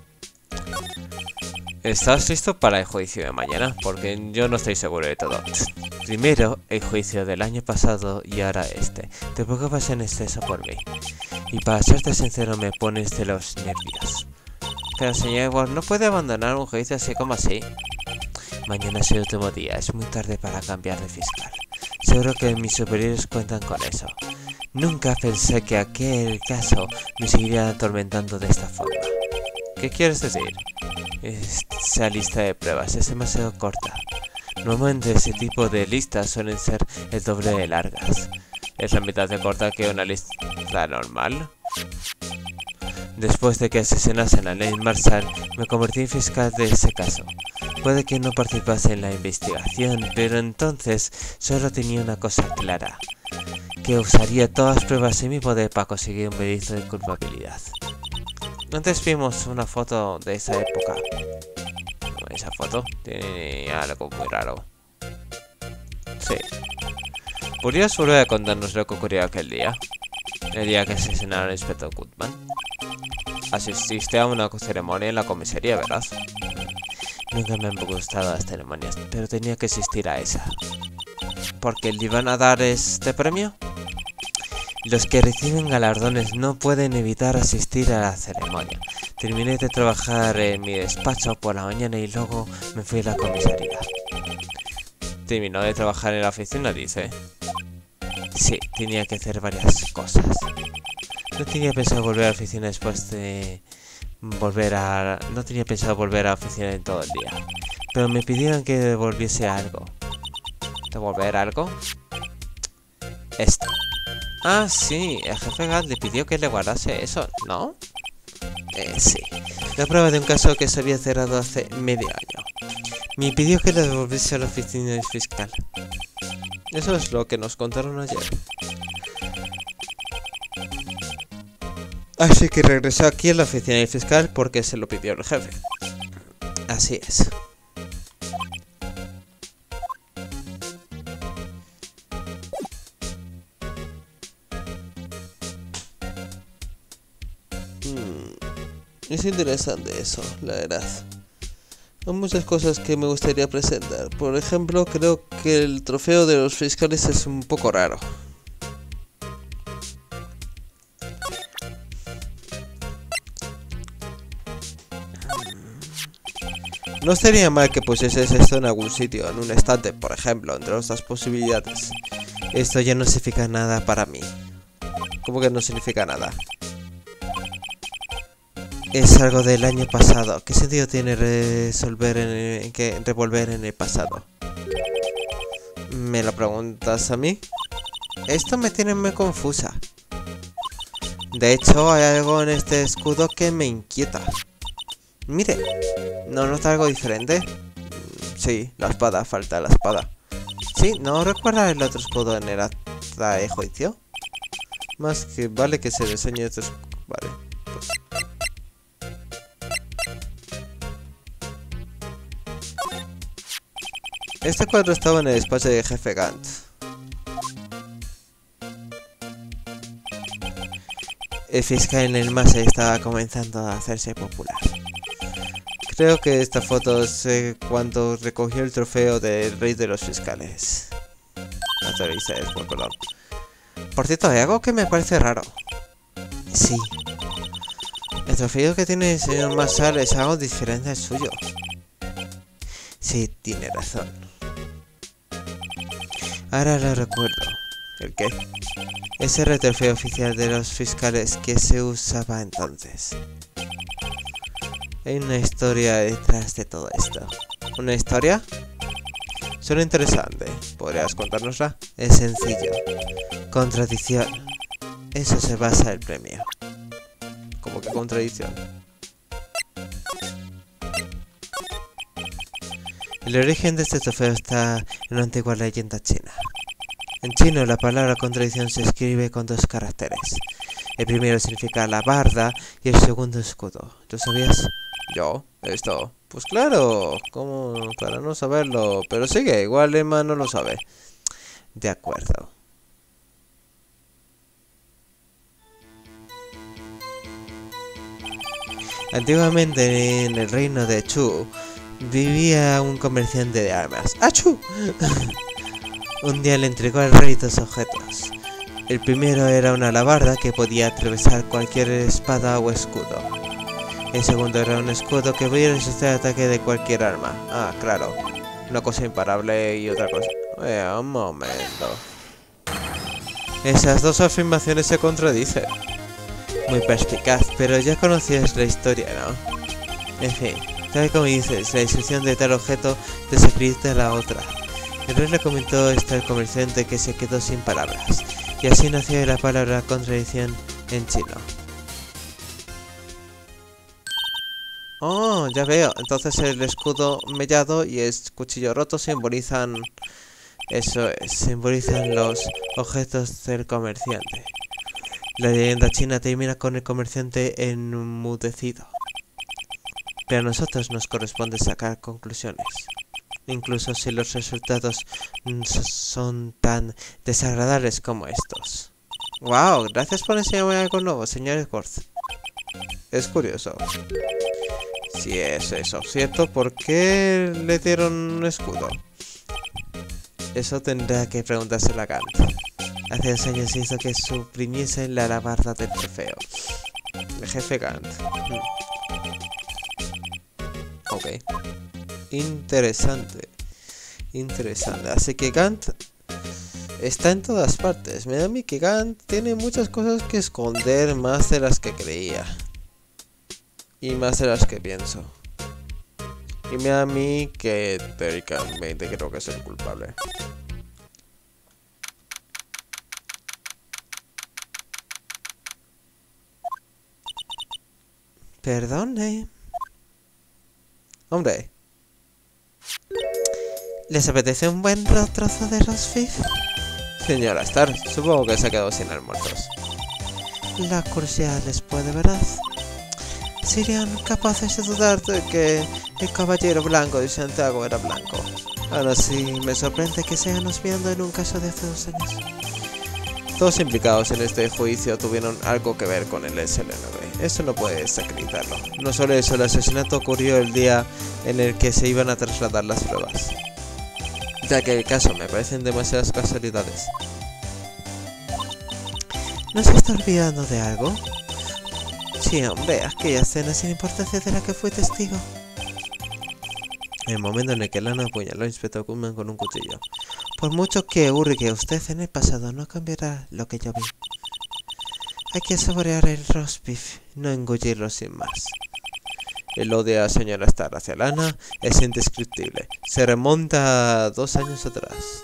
Speaker 1: ¿Estás listo para el juicio de mañana? Porque yo no estoy seguro de todo. Primero, el juicio del año pasado y ahora este. Te preocupas en exceso por mí. Y para serte sincero, me pones de los nervios. Pero señor Edgeworth, no puede abandonar un juicio así como así. Mañana es el último día, es muy tarde para cambiar de fiscal. Seguro que mis superiores cuentan con eso. Nunca pensé que aquel caso me seguiría atormentando de esta forma. ¿Qué quieres decir? Esa lista de pruebas es demasiado corta. Normalmente ese tipo de listas suelen ser el doble de largas. ¿Es la mitad de corta que una lista normal? Después de que asesinasen a Lane Marshall, me convertí en fiscal de ese caso. Puede que no participase en la investigación, pero entonces solo tenía una cosa clara: que usaría todas las pruebas en mi poder para conseguir un veredicto de culpabilidad. Antes vimos una foto de esa época. Esa foto tiene algo muy raro. Sí. ¿Podrías volver a contarnos lo que ocurrió aquel día? El día que asesinaron al inspector Goodman. Asististe a una ceremonia en la comisaría, ¿verdad? Nunca me han gustado las ceremonias, pero tenía que asistir a esa. ¿Por qué le iban a dar este premio? Los que reciben galardones no pueden evitar asistir a la ceremonia. Terminé de trabajar en mi despacho por la mañana y luego me fui a la comisaría. Terminó de trabajar en la oficina, dice. Sí, tenía que hacer varias cosas. No tenía pensado volver a la oficina después de volver a... No tenía pensado volver a la oficina en todo el día. Pero me pidieron que devolviese algo. ¿Devolver algo? Esto. Ah, sí, el jefe Gant le pidió que le guardase eso, ¿no? Eh, sí. La prueba de un caso que se había cerrado hace medio año. Me pidió que le devolviese a la oficina del fiscal. Eso es lo que nos contaron ayer. Así que regresó aquí a la oficina del fiscal porque se lo pidió el jefe. Así es. Es interesante eso, la verdad. Hay muchas cosas que me gustaría presentar. Por ejemplo, creo que el trofeo de los fiscales es un poco raro. No estaría mal que pusieses esto en algún sitio, en un estante, por ejemplo, entre otras posibilidades. Esto ya no significa nada para mí. ¿Cómo que no significa nada? Es algo del año pasado. ¿Qué sentido tiene resolver en, el, en que revolver en el pasado? ¿Me lo preguntas a mí? Esto me tiene muy confusa. De hecho, hay algo en este escudo que me inquieta. Mire, ¿no nota algo diferente? Sí, la espada, falta la espada. Sí, ¿no recuerda el otro escudo en el acta de juicio? Más que vale que se diseñe este escudo. Vale, pues... Este cuadro estaba en el despacho del jefe Gant. El fiscal en el Mase estaba comenzando a hacerse popular. Creo que esta foto es eh, cuando recogió el trofeo del rey de los fiscales. La entrevista es por color. Por cierto, hay algo que me parece raro. Sí. El trofeo que tiene el señor Marshall es algo diferente al suyo. Sí, tiene razón. Ahora lo recuerdo. ¿El qué? Ese era el trofeo oficial de los fiscales que se usaba entonces. Hay una historia detrás de todo esto. ¿Una historia? Suena interesante. ¿Podrías contárnosla? Es sencillo. Contradicción. Eso se basa el premio. ¿Cómo que contradicción? El origen de este trofeo está en una antigua leyenda china. En chino, la palabra contradicción se escribe con dos caracteres. El primero significa la barda y el segundo escudo. ¿Lo sabías? ¿Yo? ¿Esto? Pues claro, como para no saberlo. Pero sigue, igual Emma no lo sabe. De acuerdo. Antiguamente en el reino de Chu vivía un comerciante de armas. ¡Achú! Un día le entregó al rey dos objetos. El primero era una alabarda que podía atravesar cualquier espada o escudo. El segundo era un escudo que podía resistir el ataque de cualquier arma. Ah, claro. Una cosa imparable y otra cosa... Eh, un momento. Esas dos afirmaciones se contradicen. Muy perspicaz, pero ya conocías la historia, ¿no? En fin, tal como dices, la descripción de tal objeto desacredita a la otra. El rey le comentó esto al comerciante, que se quedó sin palabras, y así nació la palabra contradicción en chino. Oh, ya veo. Entonces el escudo mellado y el cuchillo roto simbolizan... Eso es, simbolizan los objetos del comerciante. La leyenda china termina con el comerciante enmudecido. Pero a nosotros nos corresponde sacar conclusiones, incluso si los resultados son tan desagradables como estos. ¡Wow! Gracias por enseñarme algo nuevo, señor Edgeworth. Es curioso. Si es eso cierto, ¿por qué le dieron un escudo? Eso tendrá que preguntárselo a Gant. Hace dos años hizo que suprimiese la alabarda del trofeo. El jefe Gant. Hmm. Ok. Interesante. Interesante. Así que Gant está en todas partes. Me da a mí que Gant tiene muchas cosas que esconder, más de las que creía. Y más de las que pienso. Y me da a mí que teóricamente creo que es el culpable. Perdone. Hombre. ¿Les apetece un buen trozo de roast beef? Señora Star, supongo que se ha quedado sin almuerzos. La curiosidad les puede, ¿verdad? ¿Serían capaces de dudar de que el caballero blanco de Santiago era blanco? Ahora sí, me sorprende que se hayan olvidado en un caso de hace dos años. Todos implicados en este juicio tuvieron algo que ver con el S L nueve. Eso no puedes desacreditarlo. No solo eso, el asesinato ocurrió el día en el que se iban a trasladar las pruebas. Ya que el caso me parecen demasiadas casualidades. ¿No se está olvidando de algo? Sí, hombre, aquella escena sin importancia de la que fui testigo. El momento en el que Lana apuñaló al inspector Goodman con un cuchillo. Por mucho que hurgue usted en el pasado, no cambiará lo que yo vi. Hay que saborear el roast beef, no engullirlo sin más. El odio de la señora Star hacia Lana es indescriptible. Se remonta a dos años atrás.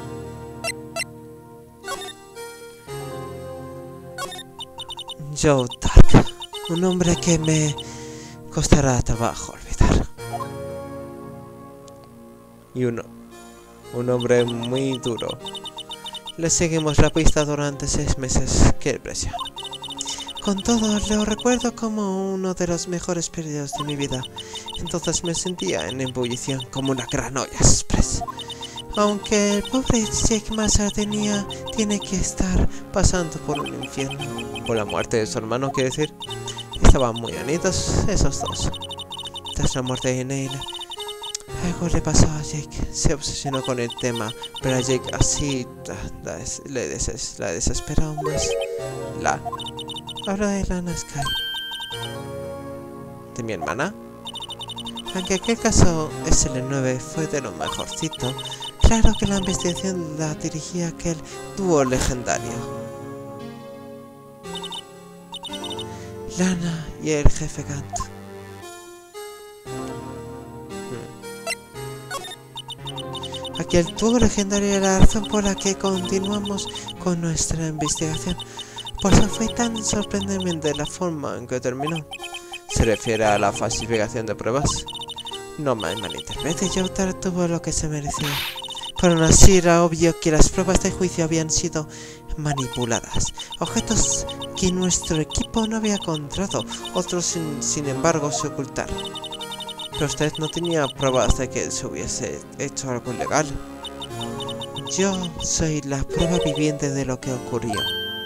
Speaker 1: Joe Tapp, un hombre que me costará trabajo olvidar. Y uno, un hombre muy duro. Le seguimos la pista durante seis meses. ¡Qué presión! Con todo, lo recuerdo como uno de los mejores periodos de mi vida. Entonces me sentía en ebullición como una gran olla express. Aunque el pobre Jake Mercer tenía, tiene que estar pasando por un infierno. Por la muerte de su hermano, quiere decir. Estaban muy unidos esos dos. Tras la muerte de Neil, algo le pasó a Jake. Se obsesionó con el tema, pero a Jake así la, la, le deses, la desesperó más. La... Hablo de Lana Skye. ¿De mi hermana? Aunque aquel caso S L nueve fue de lo mejorcito, claro que la investigación la dirigía aquel dúo legendario. Lana y el jefe Gant. Hmm. Aquel dúo legendario era la razón por la que continuamos con nuestra investigación. Por eso fue tan sorprendente la forma en que terminó. ¿Se refiere a la falsificación de pruebas? No me malinterprete, Joutar tuvo lo que se merecía. Pero aún así era obvio que las pruebas de juicio habían sido manipuladas. Objetos que nuestro equipo no había encontrado, otros sin, sin embargo se ocultaron. Pero usted no tenía pruebas de que se hubiese hecho algo ilegal. Yo soy la prueba viviente de lo que ocurrió.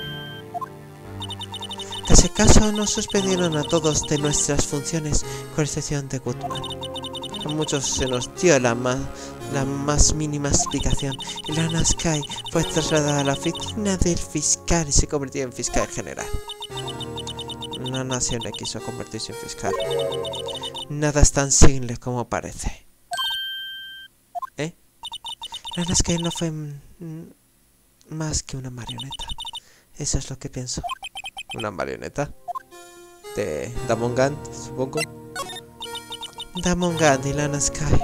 Speaker 1: En ese caso nos suspendieron a todos de nuestras funciones, con excepción de Goodman. A muchos se nos dio la más, la más mínima explicación, y Lana Skye fue trasladada a la oficina del fiscal y se convirtió en fiscal general. Lana siempre quiso convertirse en fiscal. Nada es tan simple como parece. ¿Eh? Lana Skye no fue más que una marioneta. Eso es lo que pienso. ¿Una marioneta? ¿De Damon Gant, supongo?
Speaker 2: Damon Gant y Lana Skye.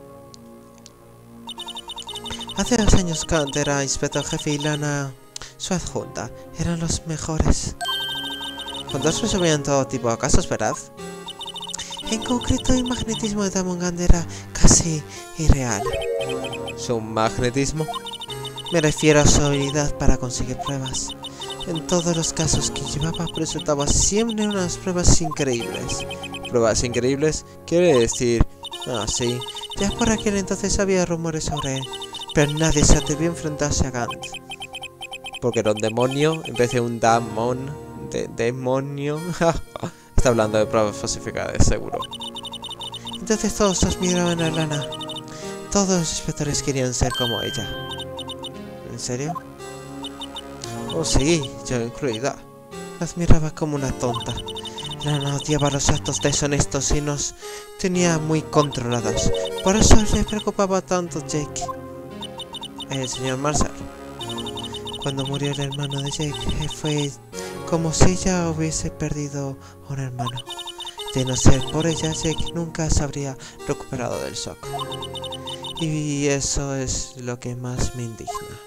Speaker 2: Hace dos años Gant era inspector jefe y Lana, su adjunta, eran los mejores. Juntos resolvían todo tipo de casos, ¿verdad? En concreto, el magnetismo de Damon Gant era casi irreal.
Speaker 1: ¿Su magnetismo?
Speaker 2: Me refiero a su habilidad para conseguir pruebas. En todos los casos que llevaba presentaba siempre unas pruebas increíbles.
Speaker 1: ¿Pruebas increíbles? Quiere decir... Ah, sí.
Speaker 2: Ya por aquel entonces había rumores sobre él, pero nadie se atrevió a enfrentarse a Gant.
Speaker 1: Porque era un demonio en vez de un damon. De demonio. Está hablando de pruebas falsificadas, seguro.
Speaker 2: Entonces todos admiraban a Lana. Todos los inspectores querían ser como ella. ¿En serio?
Speaker 1: Oh sí, yo incluida.
Speaker 2: La admiraba como una tonta. Lana odiaba los actos deshonestos y nos tenía muy controladas. Por eso le preocupaba tanto Jake.
Speaker 1: El señor Marshall.
Speaker 2: Cuando murió el hermano de Jake, fue como si ella hubiese perdido a un hermano. De no ser por ella, Jake nunca se habría recuperado del shock. Y eso es lo que más me indigna.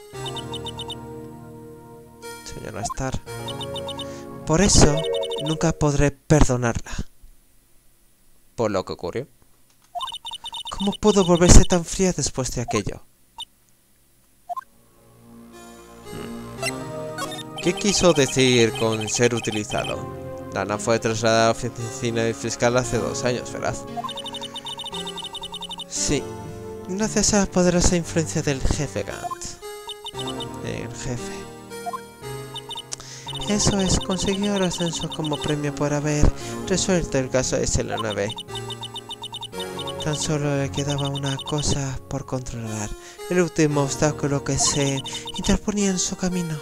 Speaker 1: Señora Starr.
Speaker 2: Por eso, nunca podré perdonarla.
Speaker 1: ¿Por lo que ocurrió?
Speaker 2: ¿Cómo pudo volverse tan fría después de aquello?
Speaker 1: ¿Qué quiso decir con ser utilizado? Lana fue trasladada a la oficina fiscal hace dos años, ¿verdad?
Speaker 2: Sí, gracias a la poderosa influencia del jefe Gant. El jefe. Eso es, consiguió el ascenso como premio por haber resuelto el caso de la nave. Tan solo le quedaba una cosa por controlar, el último obstáculo que se interponía en su camino.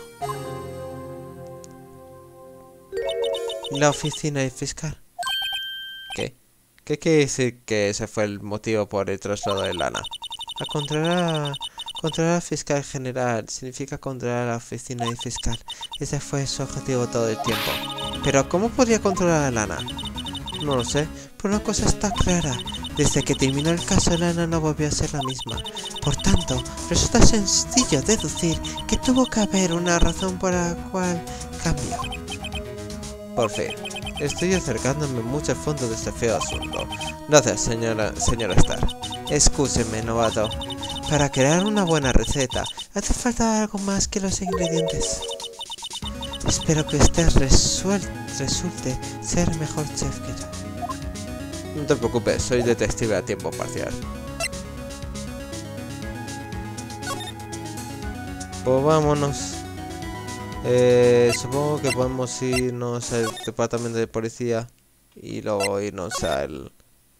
Speaker 2: La oficina del fiscal.
Speaker 1: ¿Qué? ¿Qué quiere decir que ese fue el motivo por el traslado de Lana?
Speaker 2: A controlar, controlar al fiscal general significa controlar a la oficina del fiscal. Ese fue su objetivo todo el tiempo. Pero ¿cómo podría controlar a Lana?
Speaker 1: No lo sé.
Speaker 2: Pero una cosa está clara. Desde que terminó el caso, Lana no volvió a ser la misma. Por tanto, resulta sencillo deducir que tuvo que haber una razón por la cual cambió.
Speaker 1: Por fin, estoy acercándome mucho al fondo de este feo asunto. Gracias, señora, señora Starr.
Speaker 2: Excúseme, novato. Para crear una buena receta, hace falta algo más que los ingredientes. Espero que usted resulte ser mejor chef que yo.
Speaker 1: No te preocupes, soy detective a tiempo parcial. Pues vámonos. Eh, supongo que podemos irnos al departamento de policía y luego irnos al...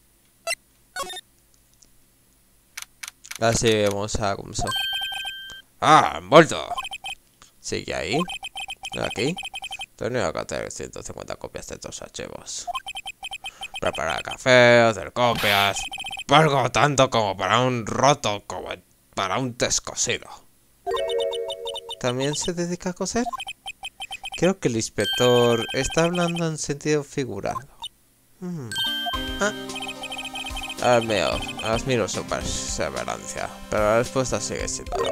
Speaker 1: Así vamos a comenzar. ¡Ah! ¡Envuelto! Sigue ahí. Aquí. Tenía que hacer ciento cincuenta copias de estos archivos. Preparar café, hacer copias. Valgo tanto como para un roto como para un descosido.
Speaker 2: ¿También se dedica a coser?
Speaker 1: Creo que el inspector está hablando en sentido figurado.
Speaker 2: Mm. Ah.
Speaker 1: Admiro, admiro su perseverancia, pero la respuesta sigue siendo no.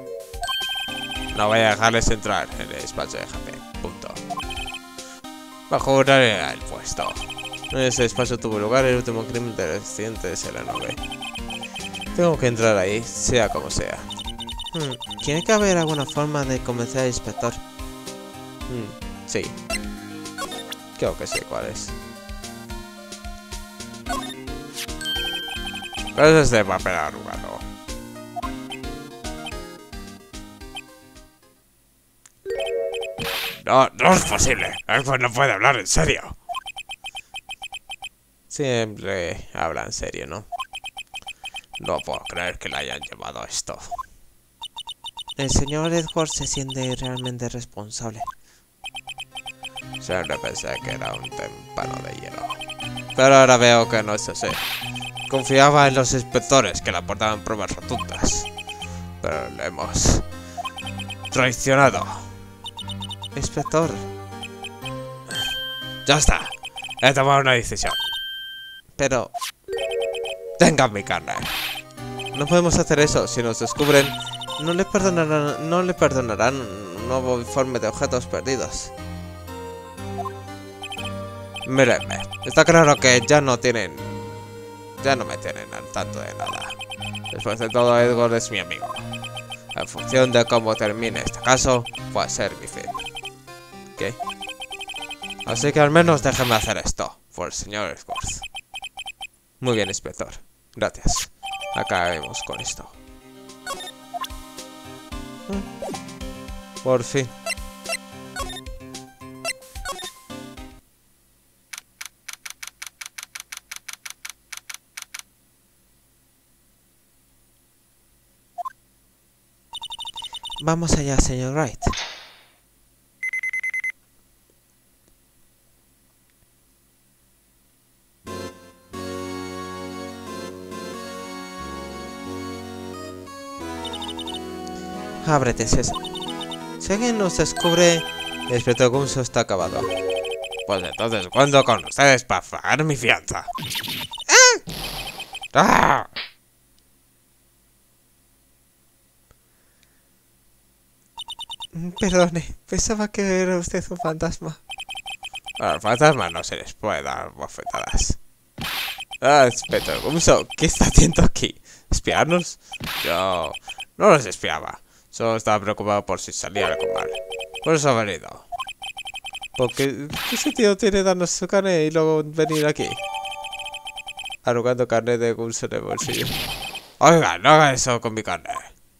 Speaker 1: No voy a dejarles entrar en el despacho de jefe. Punto. Bajo el puesto. En ese despacho tuvo lugar el último crimen del accidente de la nave. Tengo que entrar ahí, sea como sea.
Speaker 2: Hmm, ¿tiene que haber alguna forma de convencer al inspector?
Speaker 1: Hmm, sí. Creo que sé cuál es. Cosas de papel arrugado. No, no es posible. Pues no puede hablar en serio. Siempre habla en serio, ¿no? No puedo creer que le hayan llevado esto.
Speaker 2: El señor Edward se siente realmente responsable.
Speaker 1: Siempre pensé que era un témpano de hielo. Pero ahora veo que no es así. Confiaba en los inspectores que le aportaban pruebas rotundas. Pero le hemos traicionado.
Speaker 2: Inspector.
Speaker 1: Ya está. He tomado una decisión.
Speaker 2: Pero...
Speaker 1: ¡Tengan mi carne! No podemos hacer eso. Si nos descubren, no le perdonarán, no le perdonarán un nuevo informe de objetos perdidos. Mírenme, está claro que ya no tienen... Ya no me tienen al tanto de nada. Después de todo, Edward es mi amigo. En función de cómo termine este caso, puede ser mi fin. ¿Qué? Así que al menos déjeme hacer esto, por el señor Edwards. Muy bien, inspector. Gracias. Acabemos con esto. Por fin.
Speaker 2: Vamos allá, señor Wright. Ábrete, César. Si alguien nos descubre, el inspector Gunso está acabado.
Speaker 1: Pues entonces cuento con ustedes para pagar mi fianza. ¡Ah! ¡Ah!
Speaker 2: Perdone, pensaba que era usted un fantasma.
Speaker 1: A los fantasmas no se les puede dar bofetadas. Ah, inspector Gunso, ¿qué está haciendo aquí? ¿Espiarnos? Yo no los espiaba. Solo estaba preocupado por si salía algo mal. Por eso ha venido.
Speaker 2: Porque, ¿qué sentido tiene darnos su carne y luego venir aquí? Arrugando carne de Gunso en el bolsillo.
Speaker 1: Oiga, no haga eso con mi carne.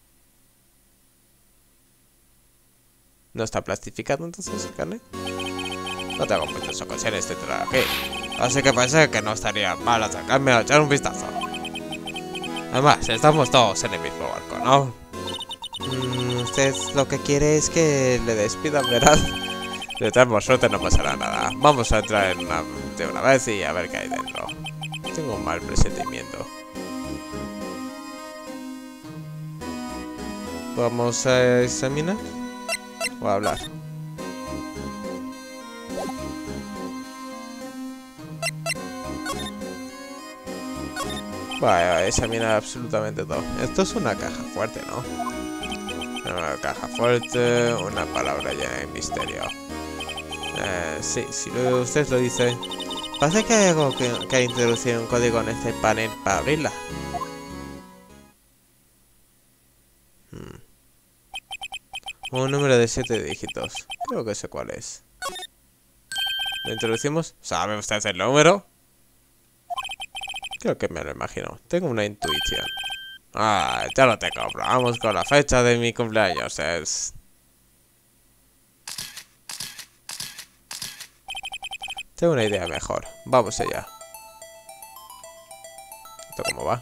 Speaker 2: ¿No está plastificado entonces su carne?
Speaker 1: No tengo muchas ocasiones de entrar aquí. Así que pensé que no estaría mal acercarme a echar un vistazo. Además, estamos todos en el mismo barco, ¿no?
Speaker 2: Mm, usted lo que quiere es que le despidan, ¿verdad?
Speaker 1: Si tenemos suerte no pasará nada. Vamos a entrar en una, de una vez y a ver qué hay dentro. Tengo un mal presentimiento.
Speaker 2: ¿Vamos a examinar? ¿O a hablar? Vaya, examinar absolutamente todo. Esto es una caja fuerte, ¿no?
Speaker 1: Una caja fuerte, una palabra llena de misterio.
Speaker 2: Eh, sí, si lo, usted lo dice. Parece que hay algo que, que ha introducido un código en este panel para abrirla. Hmm. Un número de siete dígitos. Creo que sé cuál es. ¿Lo introducimos?
Speaker 1: ¿Sabe usted el número?
Speaker 2: Creo que me lo imagino. Tengo una intuición.
Speaker 1: Ah, ya lo tengo. Vamos con la fecha de mi cumpleaños. Es...
Speaker 2: Tengo una idea mejor. Vamos allá. ¿Esto cómo va?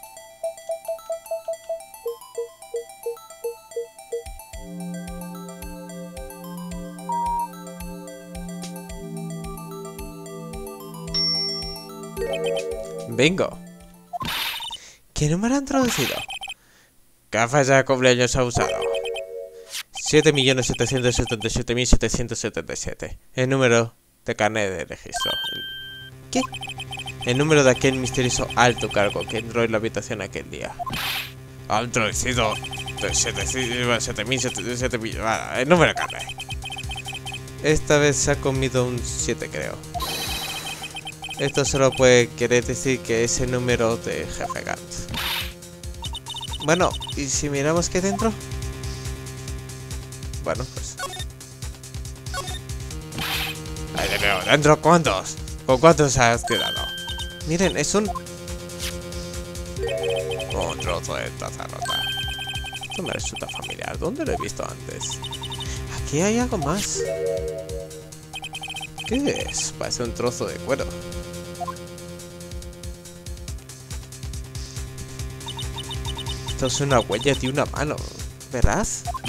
Speaker 1: Bingo.
Speaker 2: ¿Qué número ha introducido?
Speaker 1: ¿Qué fecha de cumpleaños ha usado?
Speaker 2: siete millones setecientos setenta y siete mil setecientos setenta y siete. El número de carnet de registro. ¿Qué? El número de aquel misterioso alto cargo que entró en la habitación aquel día.
Speaker 1: Ha introducido siete mil setecientos mil. El número de carnet.
Speaker 2: Esta vez se ha comido un siete, creo. Esto solo puede querer decir que es el número de Jefe Gantz. Bueno, ¿y si miramos qué dentro? Bueno, pues...
Speaker 1: Ahí dentro, ¿dentro cuántos? ¿Con cuántos has quedado?
Speaker 2: Miren, es un...
Speaker 1: Un trozo de taza rota.
Speaker 2: Esto me resulta familiar. ¿Dónde lo he visto antes? Aquí hay algo más. ¿Qué es? Parece un trozo de cuero. Esto es una huella de una mano, ¿verdad?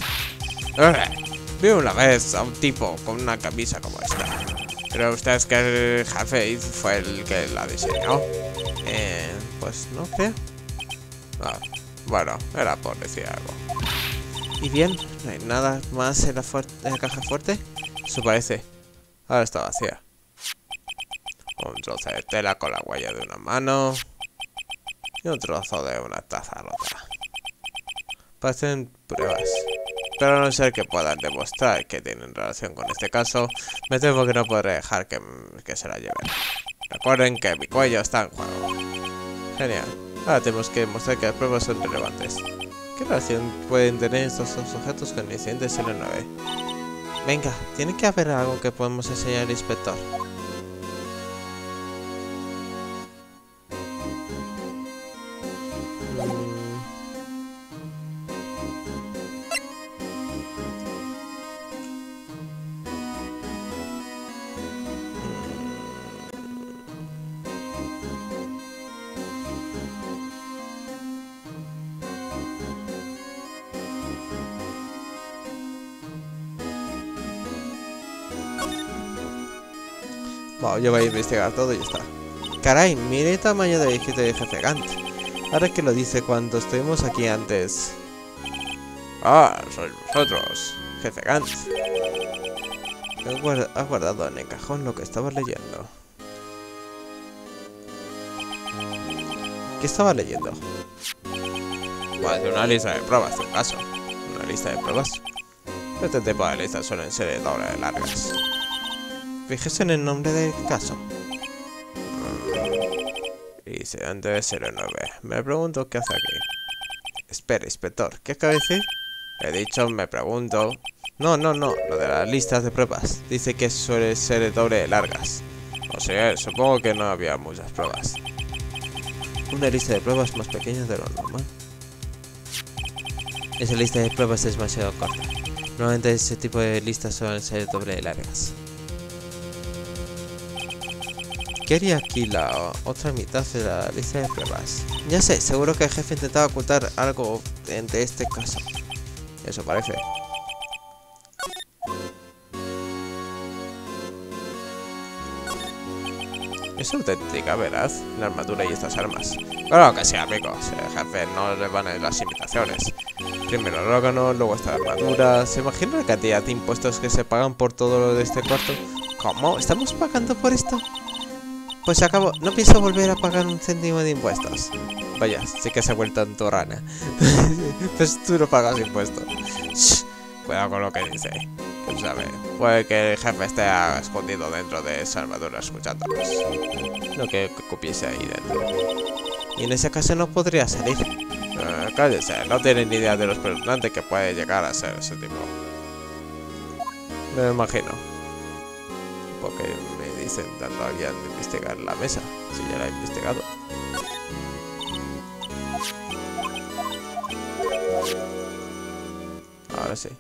Speaker 1: Vi una vez a un tipo con una camisa como esta. ¿Cree usted que el jefe fue el que la diseñó?
Speaker 2: Eh, pues no creo.
Speaker 1: Ah, bueno, era por decir algo.
Speaker 2: ¿Y bien? ¿No hay nada más en la, en la caja fuerte?
Speaker 1: Eso parece. Ahora está vacía. Un trozo de tela con la huella de una mano. y un trozo de una taza rota. Parecen pruebas, pero a no ser que puedan demostrar que tienen relación con este caso, me temo que no podré dejar que, que se la lleven. Recuerden que mi cuello está en juego. Genial. Ahora tenemos que demostrar que las pruebas son relevantes. ¿Qué relación pueden tener estos dos objetos con el incidente C L nueve? Venga, tiene que haber algo que podemos enseñar al inspector. Wow, yo voy a investigar todo y ya está. Caray, mire el tamaño del edificio de Jefe Gant. Ahora que lo dice cuando estuvimos aquí antes. Ah, sois vosotros, Jefe Gant. Has guard guardado en el cajón lo que estabas leyendo. ¿Qué estabas leyendo? Pues una lista de pruebas, en caso. Una lista de pruebas. Este tipo de listas suelen ser de doble de largas. Fíjese en el nombre del caso. Incidente de cero nueve. Me pregunto qué hace aquí. Espera, inspector. ¿Qué acaba de decir? He dicho, me pregunto. No, no, no. Lo de las listas de pruebas. Dice que suele ser de doble de largas. O sea, supongo que no había muchas pruebas. Una lista de pruebas más pequeña de lo normal. Esa lista de pruebas es demasiado corta. Normalmente ese tipo de listas suelen ser doble de largas. ¿Qué haría aquí la otra mitad de la lista de pruebas? Ya sé, seguro que el jefe intentaba ocultar algo de este caso. Eso parece. Es auténtica, ¿verdad? La armadura y estas armas. Claro que sí, amigos. El jefe no le van a ir las imitaciones. Primero el órgano, luego esta armadura. ¿Se imagina la cantidad de impuestos que se pagan por todo lo de este cuarto? ¿Cómo? ¿Estamos pagando por esto? Pues se acabó. No pienso volver a pagar un céntimo de impuestos. Vaya, sí que se ha vuelto antorrana. Pues tú no pagas impuestos. Shh, cuidado con lo que dice. ¿Quién sabe? Puede que el jefe esté escondido dentro de esa armadura escuchándonos. No que cupiese ahí dentro. Y en ese caso no podría salir. Uh, cállese, no tiene ni idea de lo espeluznante que puede llegar a ser ese tipo. Me lo imagino. Porque me dicen todavía de investigar la mesa, si ya la he investigado. Ahora sí.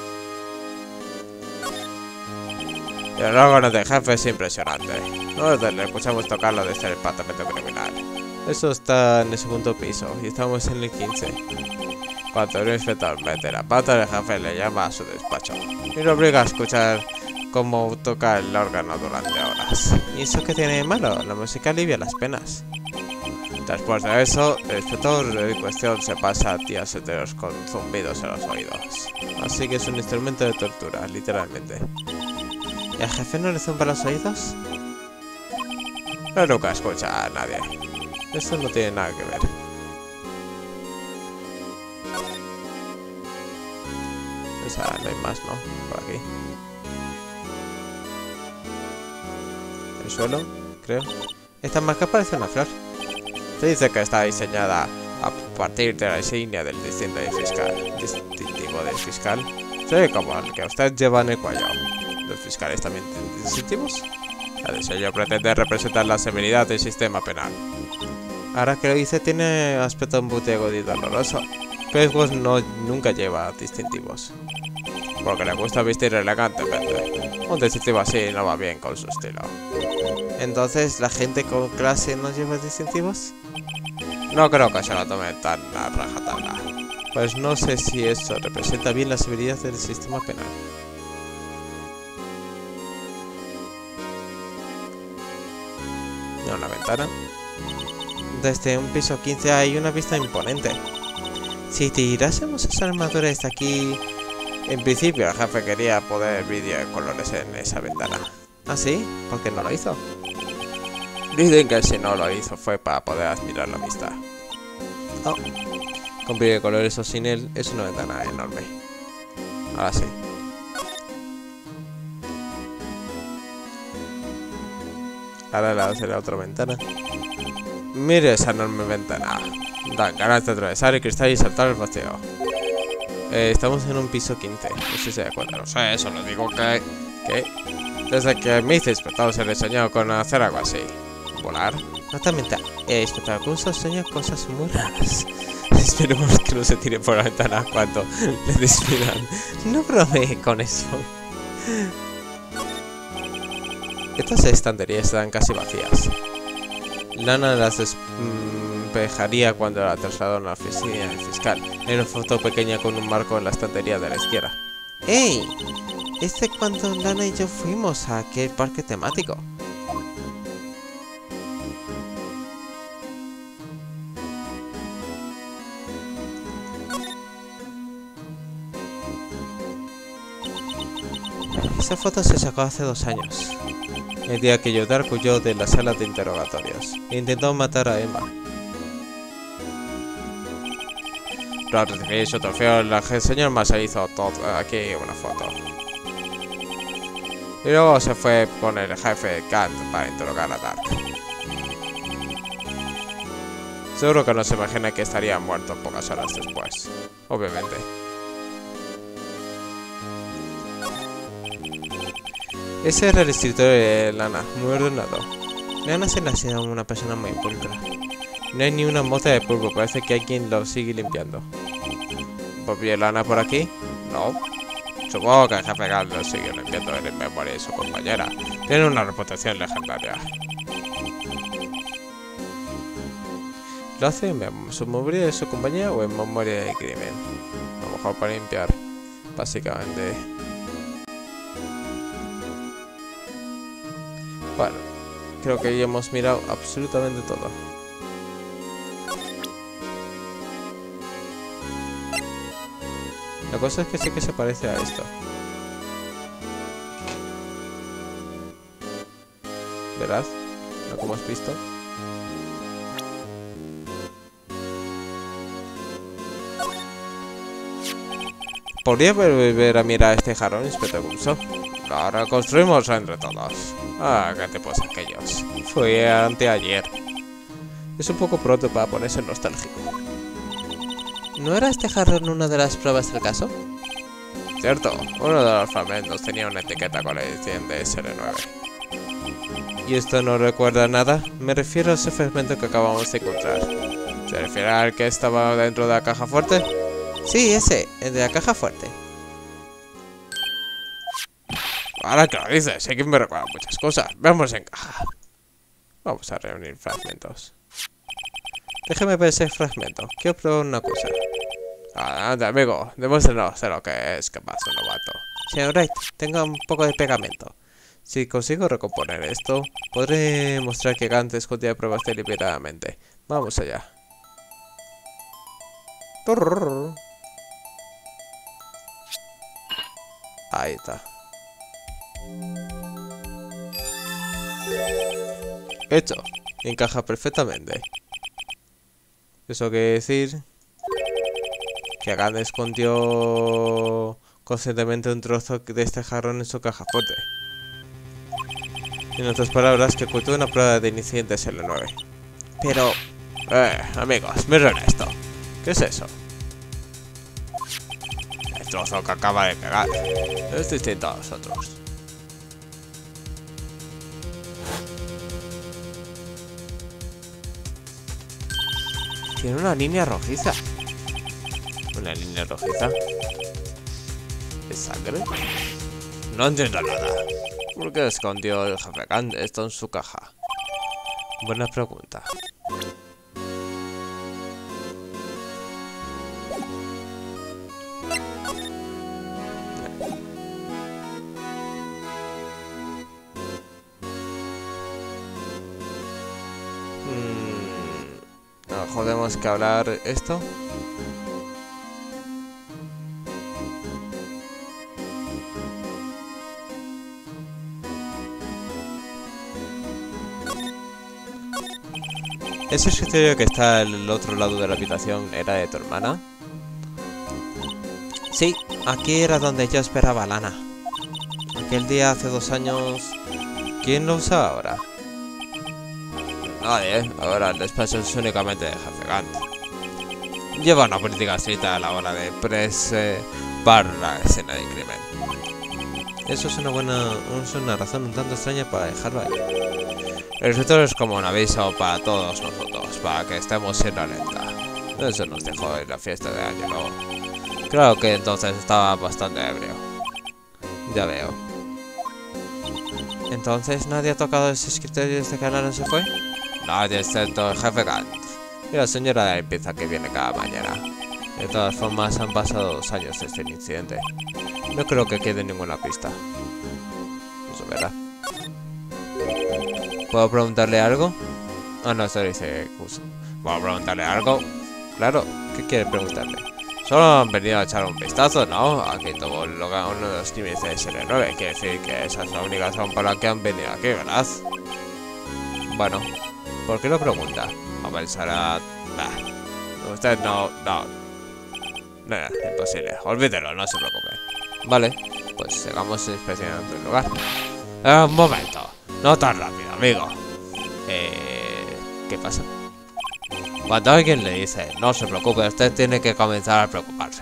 Speaker 1: Y el órgano de jefe es impresionante. Nosotros le escuchamos tocarlo desde el departamento criminal. Eso está en el segundo piso y estamos en el quince. Cuando el inspector mete la pata, el jefe le llama a su despacho y lo obliga a escuchar cómo toca el órgano durante horas. ¿Y eso qué tiene de malo? La música alivia las penas. Después de eso, el inspector en cuestión se pasa días enteros con zumbidos en los oídos. Así que es un instrumento de tortura, literalmente. ¿Y al jefe no le zumba los oídos? Él nunca escucha a nadie. Eso no tiene nada que ver. O sea, no hay más, ¿no? Por aquí. El suelo, creo. Esta marca parece una flor. Se dice que está diseñada a partir de la insignia del distintivo del fiscal. ¿Distintivo del fiscal? Sí, como el que usted lleva en el cuello. ¿Los fiscales también tienen distintivos? El diseño pretende representar la severidad del sistema penal. Ahora que lo dice, tiene aspecto embutego y doloroso. Pesgos no nunca lleva distintivos. Porque le gusta vestir elegantemente. Un distintivo así no va bien con su estilo. Entonces, ¿la gente con clase no lleva distintivos? No creo que se lo tome tan a rajatabla. Pues no sé si eso representa bien la severidad del sistema penal. Una ventana. Desde un piso quince hay una vista imponente. Si tirásemos esa armadura desde aquí... En principio el jefe quería poder vídeo de colores en esa ventana. ¿Ah, sí? ¿Por qué no lo hizo? Dicen que si no lo hizo fue para poder admirar la vista. Oh. Con brillo de colores o sin él, es una ventana enorme. Ahora sí. Ahora le hace la otra ventana. Mire esa enorme ventana. Dan ganas de atravesar el cristal y saltar el vacío. Eh, estamos en un piso quince. No sé si se da cuenta. No sé, solo digo que... que... Desde que me hice despertado se le soñado con hacer algo así. ¿Volar?
Speaker 2: No te mientas, he despertado con sus sueños cosas muy raras.
Speaker 1: Esperemos que no se tire por la ventana cuando le despidan.
Speaker 2: No bromee con eso.
Speaker 1: Estas estanterías están casi vacías. Lana las despejaría cuando la trasladaron a la oficina del fiscal. Hay una foto pequeña con un marco en la estantería de la izquierda.
Speaker 2: ¡Ey! Este cuando Lana y yo fuimos a aquel parque temático.
Speaker 1: Esa foto se sacó hace dos años. El día que Yodar huyó de la sala de interrogatorios e intentó matar a Emma. Tras recibir su trofeo, el señor Masa hizo todo aquí una foto. Y luego se fue con el jefe Kant para interrogar a Dark. Seguro que no se imagina que estaría muerto pocas horas después. Obviamente. Ese era el escritorio de Lana, muy ordenado.
Speaker 2: Lana se le ha sido una persona muy pulcra.
Speaker 1: No hay ni una mota de polvo, parece que alguien lo sigue limpiando. ¿Volvió Lana por aquí? No. Supongo que el jefe Kant lo sigue limpiando en memoria de su compañera. Tiene una reputación legendaria. ¿Lo hace en su memoria de su compañera o en memoria del crimen? A lo mejor para limpiar, básicamente. Bueno, creo que ya hemos mirado absolutamente todo. La cosa es que sí que se parece a esto. ¿Verdad? ¿Lo que hemos visto? ¿Podría volver a mirar este jarrón espetuoso? Lo reconstruimos entre todos. Ah, qué tipos aquellos. Fue anteayer. Es un poco pronto para ponerse nostálgico.
Speaker 2: ¿No era este jarrón una de las pruebas del caso?
Speaker 1: Cierto, uno de los fragmentos tenía una etiqueta con la edición de S R nueve. ¿Y esto no recuerda nada? Me refiero a ese fragmento que acabamos de encontrar. ¿Se refiere al que estaba dentro de la caja fuerte?
Speaker 2: Sí, ese, el de la caja fuerte.
Speaker 1: Ahora que lo dices, sé que me recuerda muchas cosas. Veamos en caja. Vamos a reunir fragmentos. Déjeme ver ese fragmento. Quiero probar una cosa. Adelante, amigo. Demuéstrenos de lo que es capaz un novato.
Speaker 2: Señor Wright, tenga un poco de pegamento.
Speaker 1: Si consigo recomponer esto, podré mostrar que Kant escondía pruebas deliberadamente. Vamos allá. Ahí está. Hecho. Encaja perfectamente. Eso quiere decir que Kant escondió conscientemente un trozo de este jarrón en su caja fuerte. En otras palabras, que ocultó una prueba de incidente S L nueve.
Speaker 2: Pero...
Speaker 1: Eh, amigos, miren esto. ¿Qué es eso? El trozo que acaba de pegar. Es distinto a los otros. Tiene una línea rojiza. ¿Una línea rojiza? ¿Es sangre? No entiendo nada. ¿Por qué escondió el jefe Kant esto en su caja? Buena pregunta. ¿Podemos que hablar esto? ¿Ese escritorio que está al otro lado de la habitación era de tu hermana? Sí, aquí era donde yo esperaba a Lana. Aquel día hace dos años... ¿Quién lo usa ahora? Nadie, ahora el despacho es únicamente de Jefe Gant. Lleva una política estricta a la hora de preservar la escena del crimen. Eso es una buena... es una razón un tanto extraña para dejarlo ahí. El escritorio es como un aviso para todos nosotros, para que estemos en alerta. Eso nos dejó en la fiesta de Año Nuevo. Claro que entonces estaba bastante ebrio. Ya veo. ¿Entonces nadie ha tocado ese escritorio desde que Lana se fue? Nadie excepto el Jefe Gant y la señora de la limpieza que viene cada mañana. De todas formas, han pasado dos años desde el incidente. No creo que quede ninguna pista. No se verá. ¿Puedo preguntarle algo? Ah, no, esto dice Kuso. ¿Puedo preguntarle algo? Claro, ¿qué quiere preguntarle? Solo han venido a echar un vistazo, ¿no? Aquí tuvo lugar uno de los crímenes de S L nueve. Quiere decir que esa es la única razón por la que han venido aquí, ¿verdad? Bueno, ¿por qué lo pregunta? A pensar a... Bah. Usted no... no... No, imposible. Olvídelo, no se preocupe. Vale, pues sigamos inspeccionando el lugar. Eh, un momento. No tan rápido, amigo. Eh... ¿Qué pasa? Cuando alguien le dice, no se preocupe, usted tiene que comenzar a preocuparse.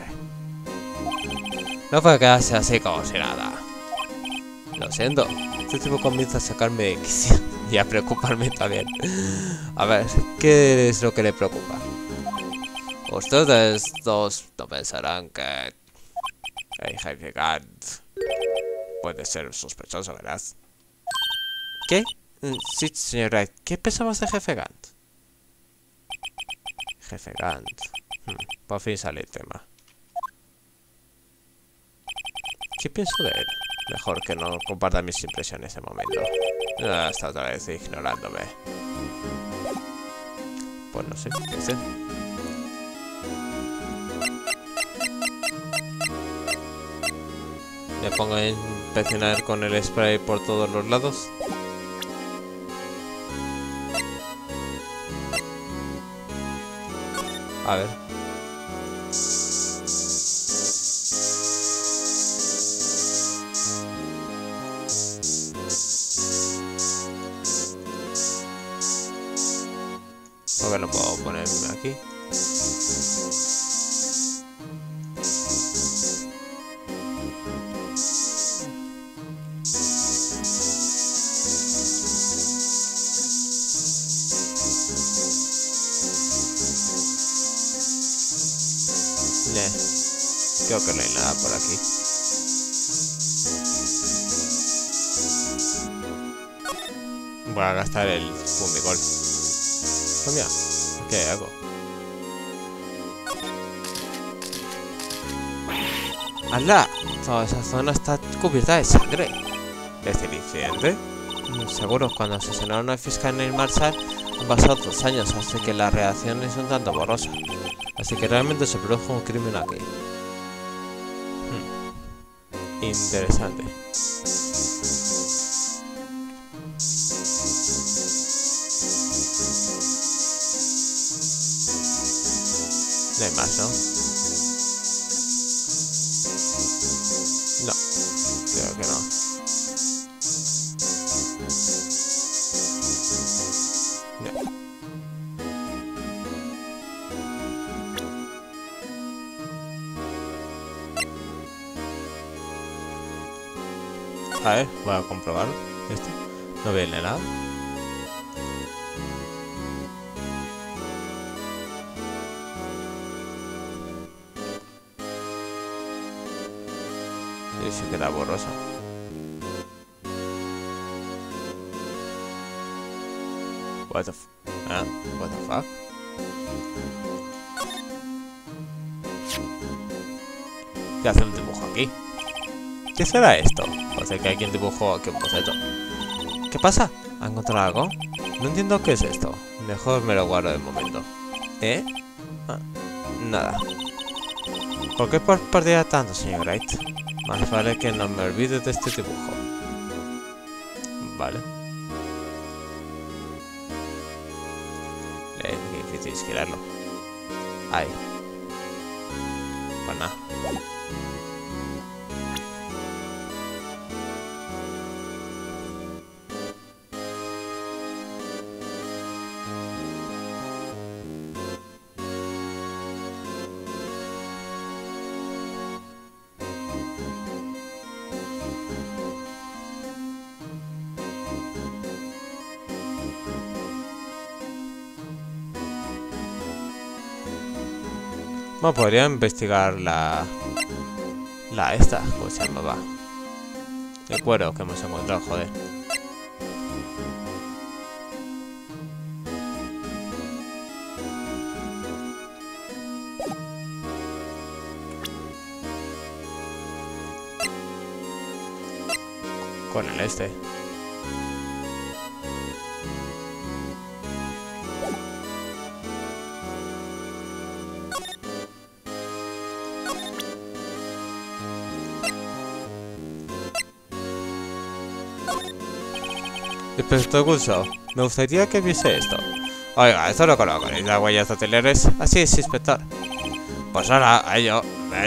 Speaker 1: No puede quedarse así como si nada. Lo siento, este tipo comienza a sacarme de quicio y a preocuparme también. A ver, ¿qué es lo que le preocupa? Ustedes dos no pensarán que el Jefe Gant puede ser sospechoso, ¿verdad? ¿Qué? Sí, señor Wright, ¿qué pensamos de Jefe Gant? Jefe Gant. Hmm, por fin sale el tema. ¿Qué pienso de él? Mejor que no comparta mis impresiones de momento. Ah, está otra vez ignorándome. Pues no sé, ¿qué sé? Me pongo a inspeccionar con el spray por todos los lados. A ver. ¿Por qué no puedo ponerme aquí? Creo que no hay nada por aquí. Voy a gastar el fumigol. Oh, mira, ¿qué hago? ¡Hala! Toda esa zona está cubierta de sangre. ¿Desde el incidente? Seguro, cuando asesinaron al fiscal Neil Marshall han pasado dos años, así que la reacción es un tanto borrosa. Así que realmente se produjo un crimen aquí. Hmm. Interesante. No hay más, ¿no? No, creo que no. A ver, voy a comprobarlo. Esto no viene nada. Y sí que era borroso. What the f... ¿Ah? What the fuck? ¿Qué hace un dibujo aquí? ¿Qué será esto? O sea que alguien dibujó aquí un boceto. ¿Qué pasa? ¿Ha encontrado algo? No entiendo qué es esto. Mejor me lo guardo de momento. ¿Eh? Ah, nada. ¿Por qué parpadear tanto, señor Wright? Más vale que no me olvide de este dibujo. Vale. Es difícil esquilarlo. Ahí. Pues nada. Bueno, podría investigar la... La esta, ¿cómo se llamaba? El cuero que hemos encontrado, joder. Con el este. Inspector Gulso, me gustaría que viese esto. Oiga, esto lo coloco en las huellas hoteleras. Así es, inspector. Pues ahora, a ello.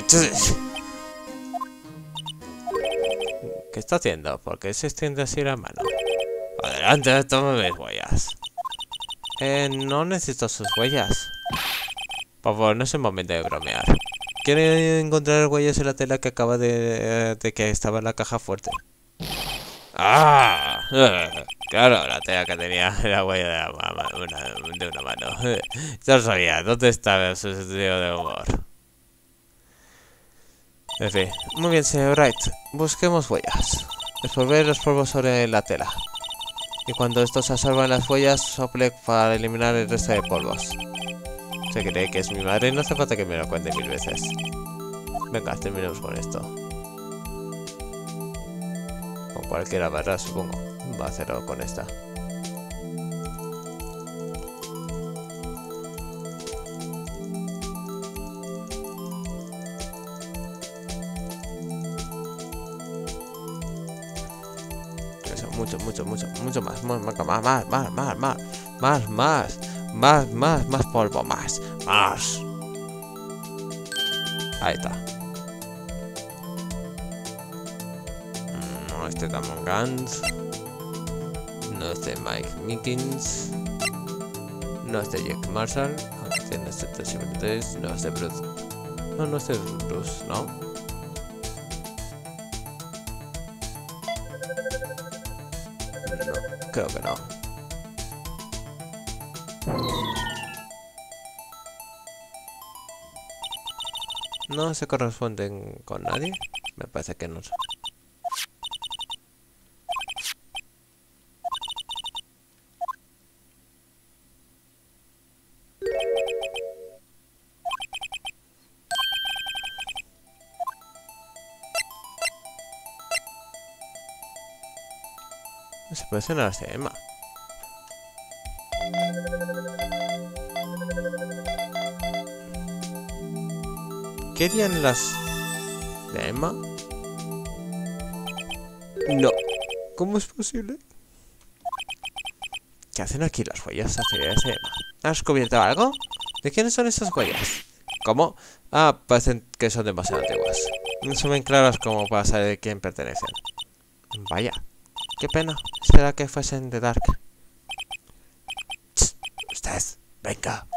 Speaker 1: ¿Qué está haciendo? ¿Por qué se extiende así la mano? Adelante, tome mis huellas. Eh, no necesito sus huellas. Por favor, no es el momento de bromear. ¿Quiere encontrar huellas en la tela que acaba de, de que estaba en la caja fuerte? ¡Ah! Claro, la tela que tenía era huella de, la mama, una, de una mano. Ya lo sabía, ¿dónde estaba su sentido de humor? En fin, muy bien, señor Wright. Busquemos huellas. Devolver los polvos sobre la tela. Y cuando estos absorban las huellas, sople para eliminar el resto de polvos. Se cree que es mi madre, no hace falta que me lo cuente mil veces. Venga, terminemos con esto. Con cualquiera barra, supongo. Va a hacerlo con esta. Eso, mucho, mucho, mucho, mucho más, más, más, más, más, más, más, más, más, más, más, más polvo, más, más. Ahí está. No este Damon Gans. No este Mike Mickens. No este Jack Marshall. No este T setenta y tres. No este Bruce. No, no este Bruce, ¿no? No, creo que no. No se corresponden con nadie. Me parece que no. Se parecen a las de Emma. ¿Qué harían las de Emma? No. ¿Cómo es posible? ¿Qué hacen aquí las huellas aceridas de Emma? ¿Has descubierto algo? ¿De quiénes son esas huellas? ¿Cómo? Ah, parecen que son demasiado antiguas. No se ven claras como para saber de quién pertenecen. Vaya. Qué pena. Será que fuesen de Dark. Tss, usted, venga.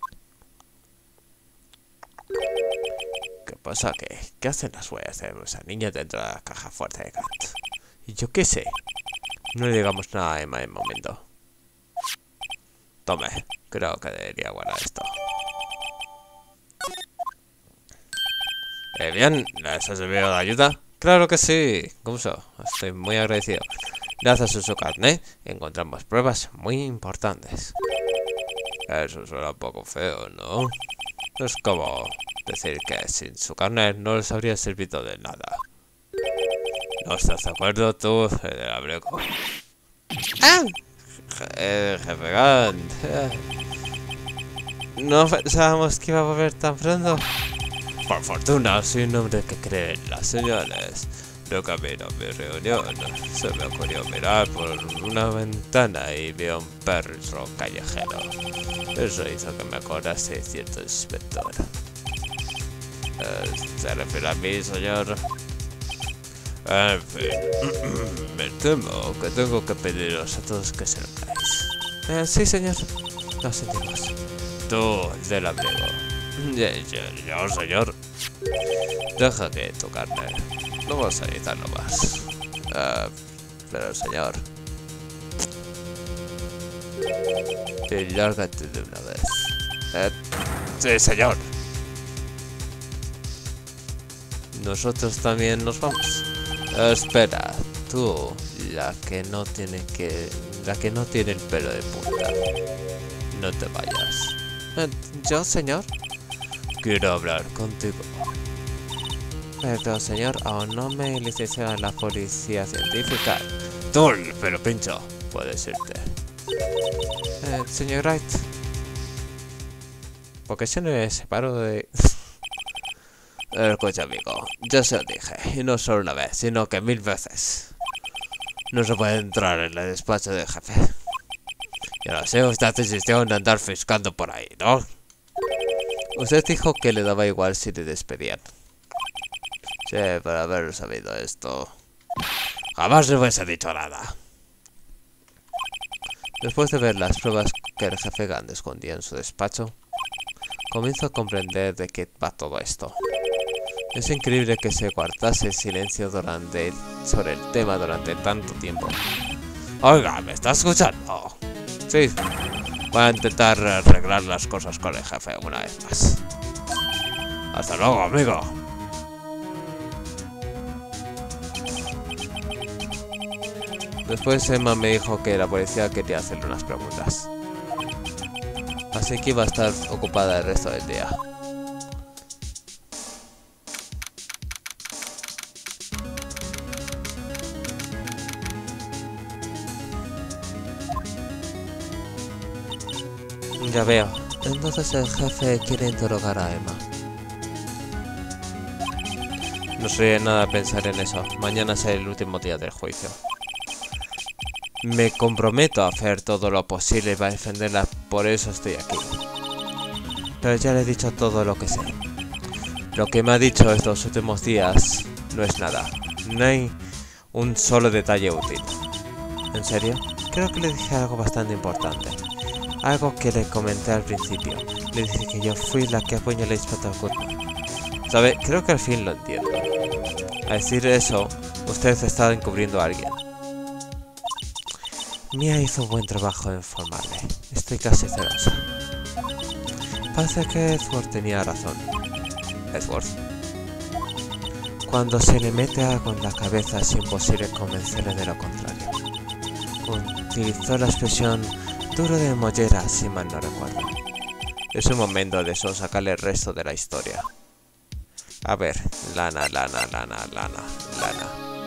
Speaker 1: ¿Qué pasa? ¿Qué, ¿Qué hacen las huellas de esa niña dentro de la caja fuerte de Kant? Y yo qué sé. No le digamos nada a Emma de momento. Tome, creo que debería guardar esto. Eh, bien, ¿les ha servido de ayuda? Claro que sí. Guso, estoy muy agradecido. Gracias a su carnet, encontramos pruebas muy importantes. Eso suena un poco feo, ¿no? Es como decir que sin su carnet no les habría servido de nada. ¿No estás de acuerdo tú, el abrigo? ¡Ah! Eh, jefe Gant. No pensábamos que iba a volver tan pronto. Por fortuna, soy un hombre que cree en las señales. No camino a mi reunión. Se me ocurrió mirar por una ventana y vi a un perro callejero. Eso hizo que me acordase de cierto inspector. Eh, ¿Se refiere a mí, señor? En fin, me temo que tengo que pediros a todos que se lo caéis.
Speaker 2: Eh, sí, señor. Lo sentimos.
Speaker 1: Tú, del abrigo. Yo, yo, yo, señor. Deja que tu carne. No vas a necesitarlo más. Uh, pero, señor. Y lárgate de una vez. Eh, sí, señor. Nosotros también nos vamos. Espera, tú, la que no tiene que... La que no tiene el pelo de punta. No te vayas.
Speaker 2: Eh, ¿Yo, señor?
Speaker 1: Quiero hablar contigo.
Speaker 2: Pero, señor, aún no me he licenciado en la policía científica.
Speaker 1: Tú, el pelo pincho. Puedes irte.
Speaker 2: Eh, señor Wright. ¿Por qué se me separó de...?
Speaker 1: Escucha, amigo, ya se lo dije, y no solo una vez, sino que mil veces. No se puede entrar en el despacho del jefe. Yo no sé, usted insistió en andar fiscando por ahí, ¿no?
Speaker 2: Usted dijo que le daba igual si le despedían.
Speaker 1: Sí, por haber sabido esto. Jamás le hubiese dicho nada.
Speaker 2: Después de ver las pruebas que el jefe Gant escondía en su despacho, comienzo a comprender de qué va todo esto. Es increíble que se guardase silencio durante, sobre el tema durante tanto tiempo.
Speaker 1: Oiga, ¿me está escuchando?
Speaker 2: Sí.
Speaker 1: Voy a intentar arreglar las cosas con el jefe una vez más. Hasta luego, amigo.
Speaker 2: Después Emma me dijo que la policía quería hacerle unas preguntas. Así que iba a estar ocupada el resto del día. Ya veo. Entonces el jefe quiere interrogar a Emma. No sería nada pensar en eso. Mañana es el último día del juicio. Me comprometo a hacer todo lo posible para defenderla, por eso estoy aquí. Pero ya le he dicho todo lo que sé. Lo que me ha dicho estos últimos días no es nada. No hay un solo detalle útil. ¿En serio? Creo que le dije algo bastante importante. Algo que le comenté al principio. Le dije que yo fui la que apuñaló al inspector Goodman. ¿Sabe? Creo que al fin lo entiendo. A decir eso, usted está encubriendo a alguien. Mia hizo un buen trabajo en informarle. Estoy casi celosa. Parece que Edward tenía razón.
Speaker 1: Edward.
Speaker 2: Cuando se le mete algo en la cabeza es imposible convencerle de lo contrario. Utilizó la expresión duro de mollera, si mal no recuerdo. Es un momento de eso sacarle el resto de la historia. A ver, lana, lana, lana, lana, lana.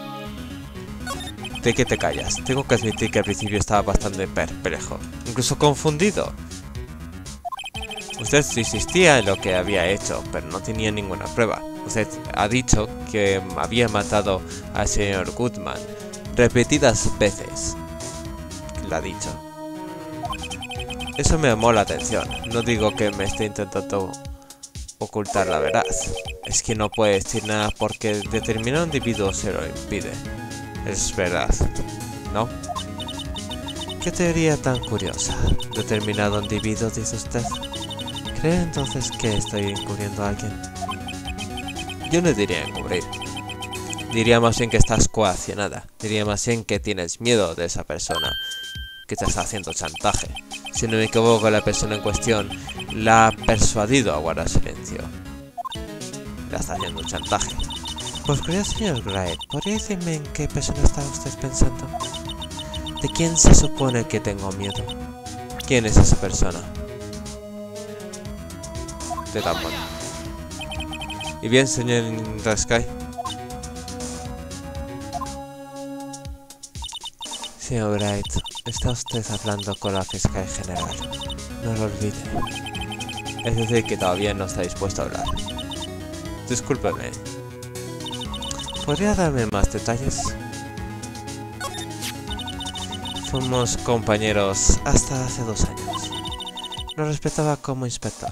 Speaker 2: ¿De qué te callas? Tengo que admitir que al principio estaba bastante perplejo, incluso confundido. Usted insistía en lo que había hecho, pero no tenía ninguna prueba. Usted ha dicho que había matado al señor Goodman repetidas veces. Lo ha dicho. Eso me llamó la atención. No digo que me esté intentando ocultar la verdad. Es que no puede decir nada porque determinado individuo se lo impide. Es verdad, ¿no? ¿Qué teoría tan curiosa? ¿Determinado individuo, dice usted? ¿Cree entonces que estoy encubriendo a alguien? Yo no diría encubrir. Diría más bien que estás coaccionada. Diría más bien que tienes miedo de esa persona que te está haciendo chantaje. Si no me equivoco, la persona en cuestión la ha persuadido a guardar silencio. La está haciendo un chantaje. Pues querido señor Wright, ¿podría decirme en qué persona está usted pensando? ¿De quién se supone que tengo miedo? ¿Quién es esa persona? De Batman. ¿Y bien, señor Raskai? Señor Wright, está usted hablando con la fiscal general. No lo olvide. Es decir, que todavía no está dispuesto a hablar. Discúlpeme.
Speaker 1: ¿Podría darme más detalles? Fuimos compañeros hasta hace dos años. Lo respetaba como inspector.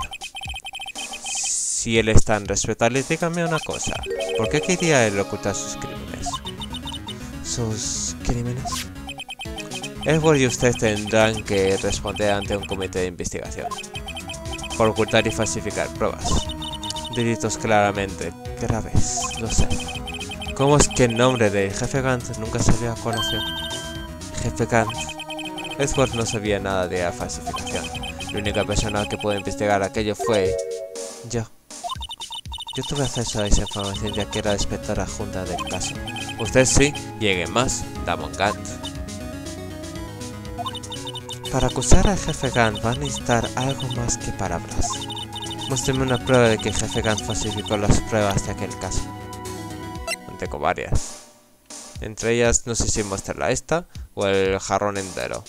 Speaker 1: Si él es tan respetable, dígame una cosa. ¿Por qué quería él ocultar sus crímenes? ¿Sus crímenes? Edward y usted tendrán que responder ante un comité de investigación por ocultar y falsificar pruebas. Delitos claramente graves, lo sé. ¿Cómo es que el nombre del jefe Gant nunca salió a colación? Jefe Gant. Edward no sabía nada de la falsificación. La única persona que pudo investigar aquello fue yo. Yo tuve acceso a esa información ya que era la inspectora adjunta del caso. Usted sí, y alguien más, Damon Gant. Para acusar al jefe Gant va a necesitar algo más que palabras. Muéstreme una prueba de que el jefe Gant falsificó las pruebas de aquel caso. Tengo varias. Entre ellas, no sé si mostrarla esta o el jarrón entero.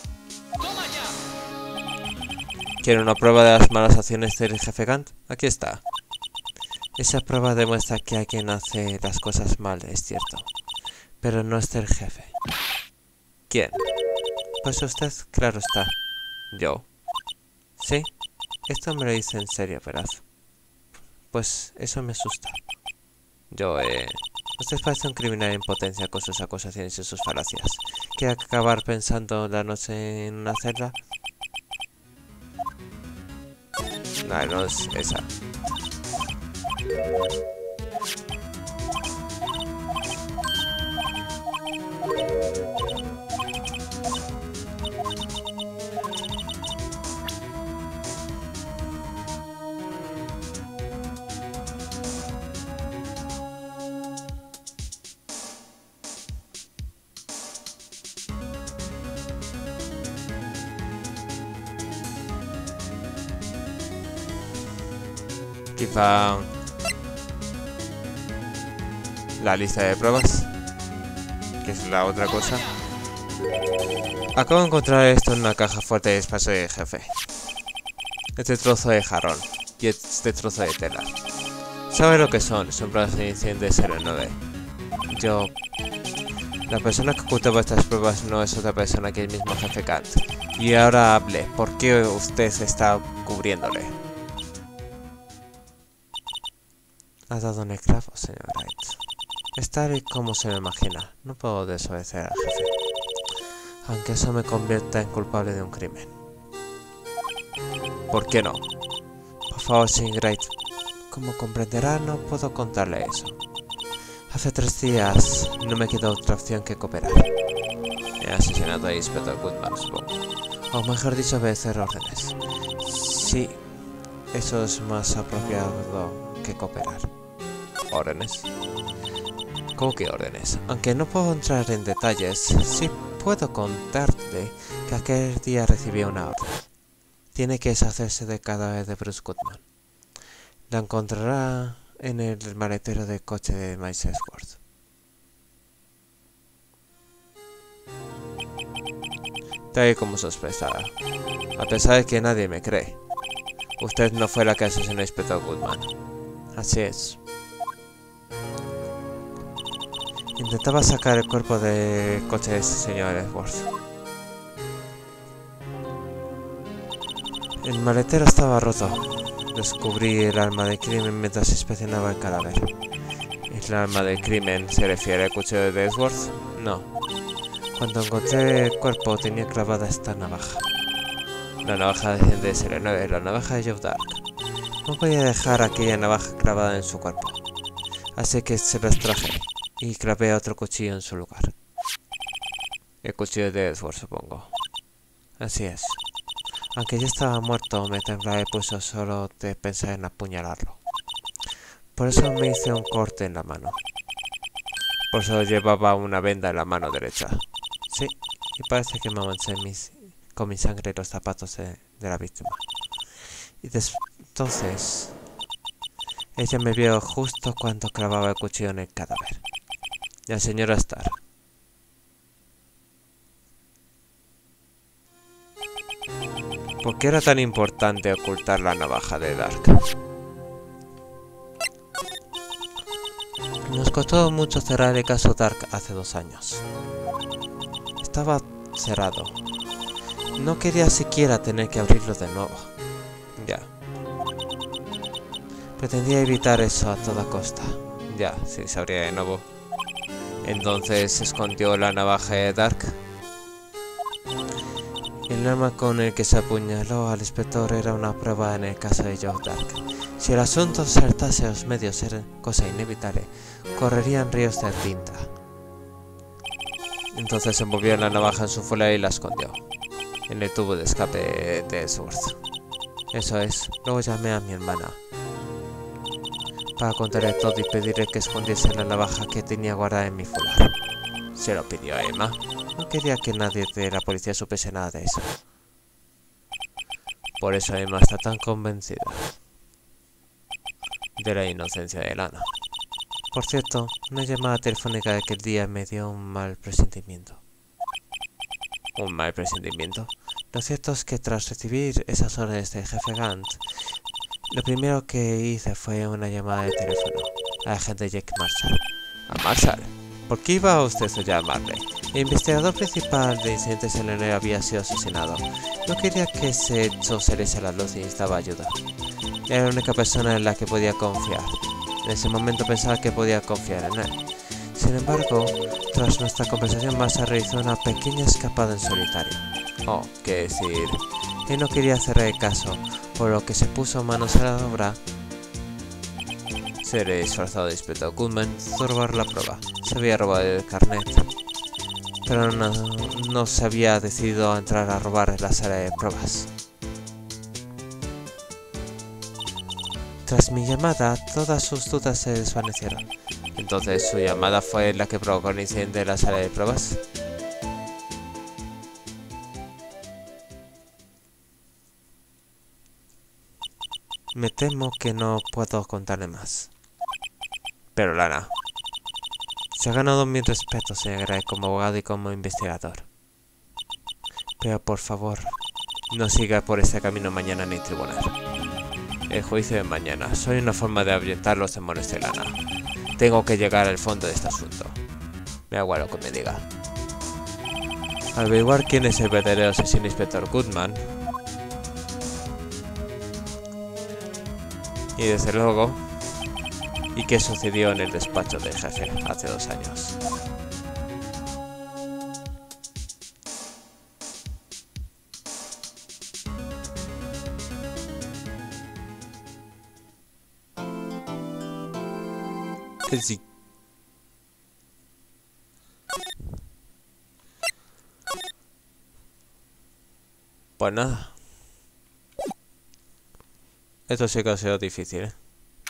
Speaker 1: ¿Quiere una prueba de las malas acciones del jefe Gant? Aquí está. Esa prueba demuestra que alguien hace las cosas mal, es cierto. Pero no es del jefe. ¿Quién? Pues usted, claro está. ¿Yo? ¿Sí? Esto me lo dice en serio, ¿verdad? Pues eso me asusta. Yo, eh... Usted parece un criminal en potencia con sus acusaciones y sus falacias. ¿Quiere acabar pensando la noche en una celda? No, no es esa. Quizá la lista de pruebas, que es la otra cosa. Acabo de encontrar esto en una caja fuerte de espacio del jefe. Este trozo de jarrón y este trozo de tela. ¿Sabe lo que son? Son pruebas de edición de cero nueve. Yo... La persona que ocultaba estas pruebas no es otra persona que el mismo jefe Gant. Y ahora hable, ¿por qué usted se está cubriéndole? Ha dado un clavo, señor Wright. Es tal y como se me imagina. No puedo desobedecer al jefe, aunque eso me convierta en culpable de un crimen. ¿Por qué no? Por favor, señor Wright. Como comprenderá, no puedo contarle eso. Hace tres días no me quedó otra opción que cooperar. El asesinato de Inspector Goodman, supongo. O mejor dicho, obedecer órdenes. Sí, eso es más apropiado que cooperar. ¿Órdenes? ¿Cómo que órdenes? Aunque no puedo entrar en detalles, sí puedo contarte que aquel día recibí una orden. Tiene que deshacerse del cadáver de Bruce Goodman. La encontrará en el maletero del coche de Miles Edgeworth. Tal y como sospechaba, a pesar de que nadie me cree. Usted no fue la que asesinó a Inspector Goodman. Así es. Intentaba sacar el cuerpo del coche de ese señor Edgeworth. El maletero estaba roto. Descubrí el arma del crimen mientras inspeccionaba el cadáver. ¿El arma del crimen se refiere al cuchillo de Edgeworth? No. Cuando encontré el cuerpo tenía clavada esta navaja. La navaja de cero nueve, la navaja de Joe Dark. No podía dejar aquella navaja clavada en su cuerpo. Así que se la extraje y clavé otro cuchillo en su lugar. El cuchillo de Edgeworth, supongo. Así es. Aunque ya estaba muerto, me temblaba el pulso solo de pensar en apuñalarlo. Por eso me hice un corte en la mano. Por eso llevaba una venda en la mano derecha. Sí, y parece que me manché mis, con mi sangre los zapatos de, de la víctima. Y entonces, ella me vio justo cuando clavaba el cuchillo en el cadáver. La señora Starr. ¿Por qué era tan importante ocultar la navaja de Dark? Nos costó mucho cerrar el caso Dark hace dos años. Estaba cerrado. No quería siquiera tener que abrirlo de nuevo. Ya. Pretendía evitar eso a toda costa. Ya, sí, se abría de nuevo. Entonces escondió la navaja de Dark. El arma con el que se apuñaló al inspector era una prueba en el caso de Joe Dark. Si el asunto saltase a los medios, era cosa inevitable, correrían ríos de tinta. Entonces envolvió la navaja en su fuela y la escondió en el tubo de escape de Ellsworth. Eso es, luego llamé a mi hermana para contarle todo y pedirle que escondiese la navaja que tenía guardada en mi fular. Se lo pidió a Emma. No quería que nadie de la policía supiese nada de eso. Por eso Emma está tan convencida de la inocencia de Lana. Por cierto, una llamada telefónica de aquel día me dio un mal presentimiento. ¿Un mal presentimiento? Lo cierto es que tras recibir esas órdenes del jefe Gant, lo primero que hice fue una llamada de teléfono al agente Jake Marshall. ¿A Marshall? ¿Por qué iba usted a llamarle? El investigador principal de incidentes en el había sido asesinado. No quería que ese hecho saliese a la luz y necesitaba ayuda. Era la única persona en la que podía confiar. En ese momento pensaba que podía confiar en él. Sin embargo, tras nuestra conversación, Massa realizó una pequeña escapada en solitario. Oh, qué decir, él no quería cerrar el caso, por lo que se puso manos a la obra. Se le disfrazó de inspector Goodman de robar la prueba. Se había robado el carnet, pero no, no se había decidido a entrar a robar la sala de pruebas. Tras mi llamada, todas sus dudas se desvanecieron. Entonces, ¿su llamada fue la que provocó el incidente de la sala de pruebas? Me temo que no puedo contarle más. Pero Lana, se ha ganado mi respeto, señor Gray, como abogado y como investigador. Pero por favor, no siga por este camino mañana en el tribunal. El juicio de mañana. Soy una forma de ahuyentar los demonios de Lana. Tengo que llegar al fondo de este asunto. Me hago lo que me diga. Averiguar quién es el verdadero asesino inspector Goodman. Y desde luego, y qué sucedió en el despacho del jefe hace dos años. Sí. Pues nada. Esto sí que ha sido difícil, ¿eh?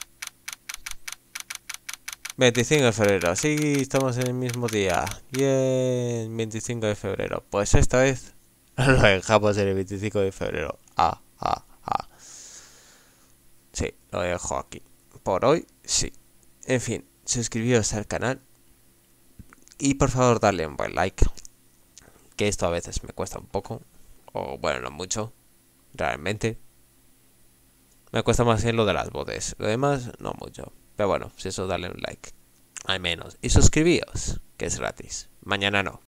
Speaker 1: veinticinco de febrero. Sí, estamos en el mismo día. Bien, veinticinco de febrero. Pues esta vez lo dejamos en el veinticinco de febrero. Ah, ah, ah. Sí, lo dejo aquí. Por hoy, sí. En fin, suscribiros al canal. Y por favor darle un buen like. Que esto a veces me cuesta un poco. O bueno, no mucho. Realmente. Me cuesta más bien lo de las voces. Lo demás, no mucho. Pero bueno, si eso, darle un like. Al menos. Y suscribíos, que es gratis. Mañana no.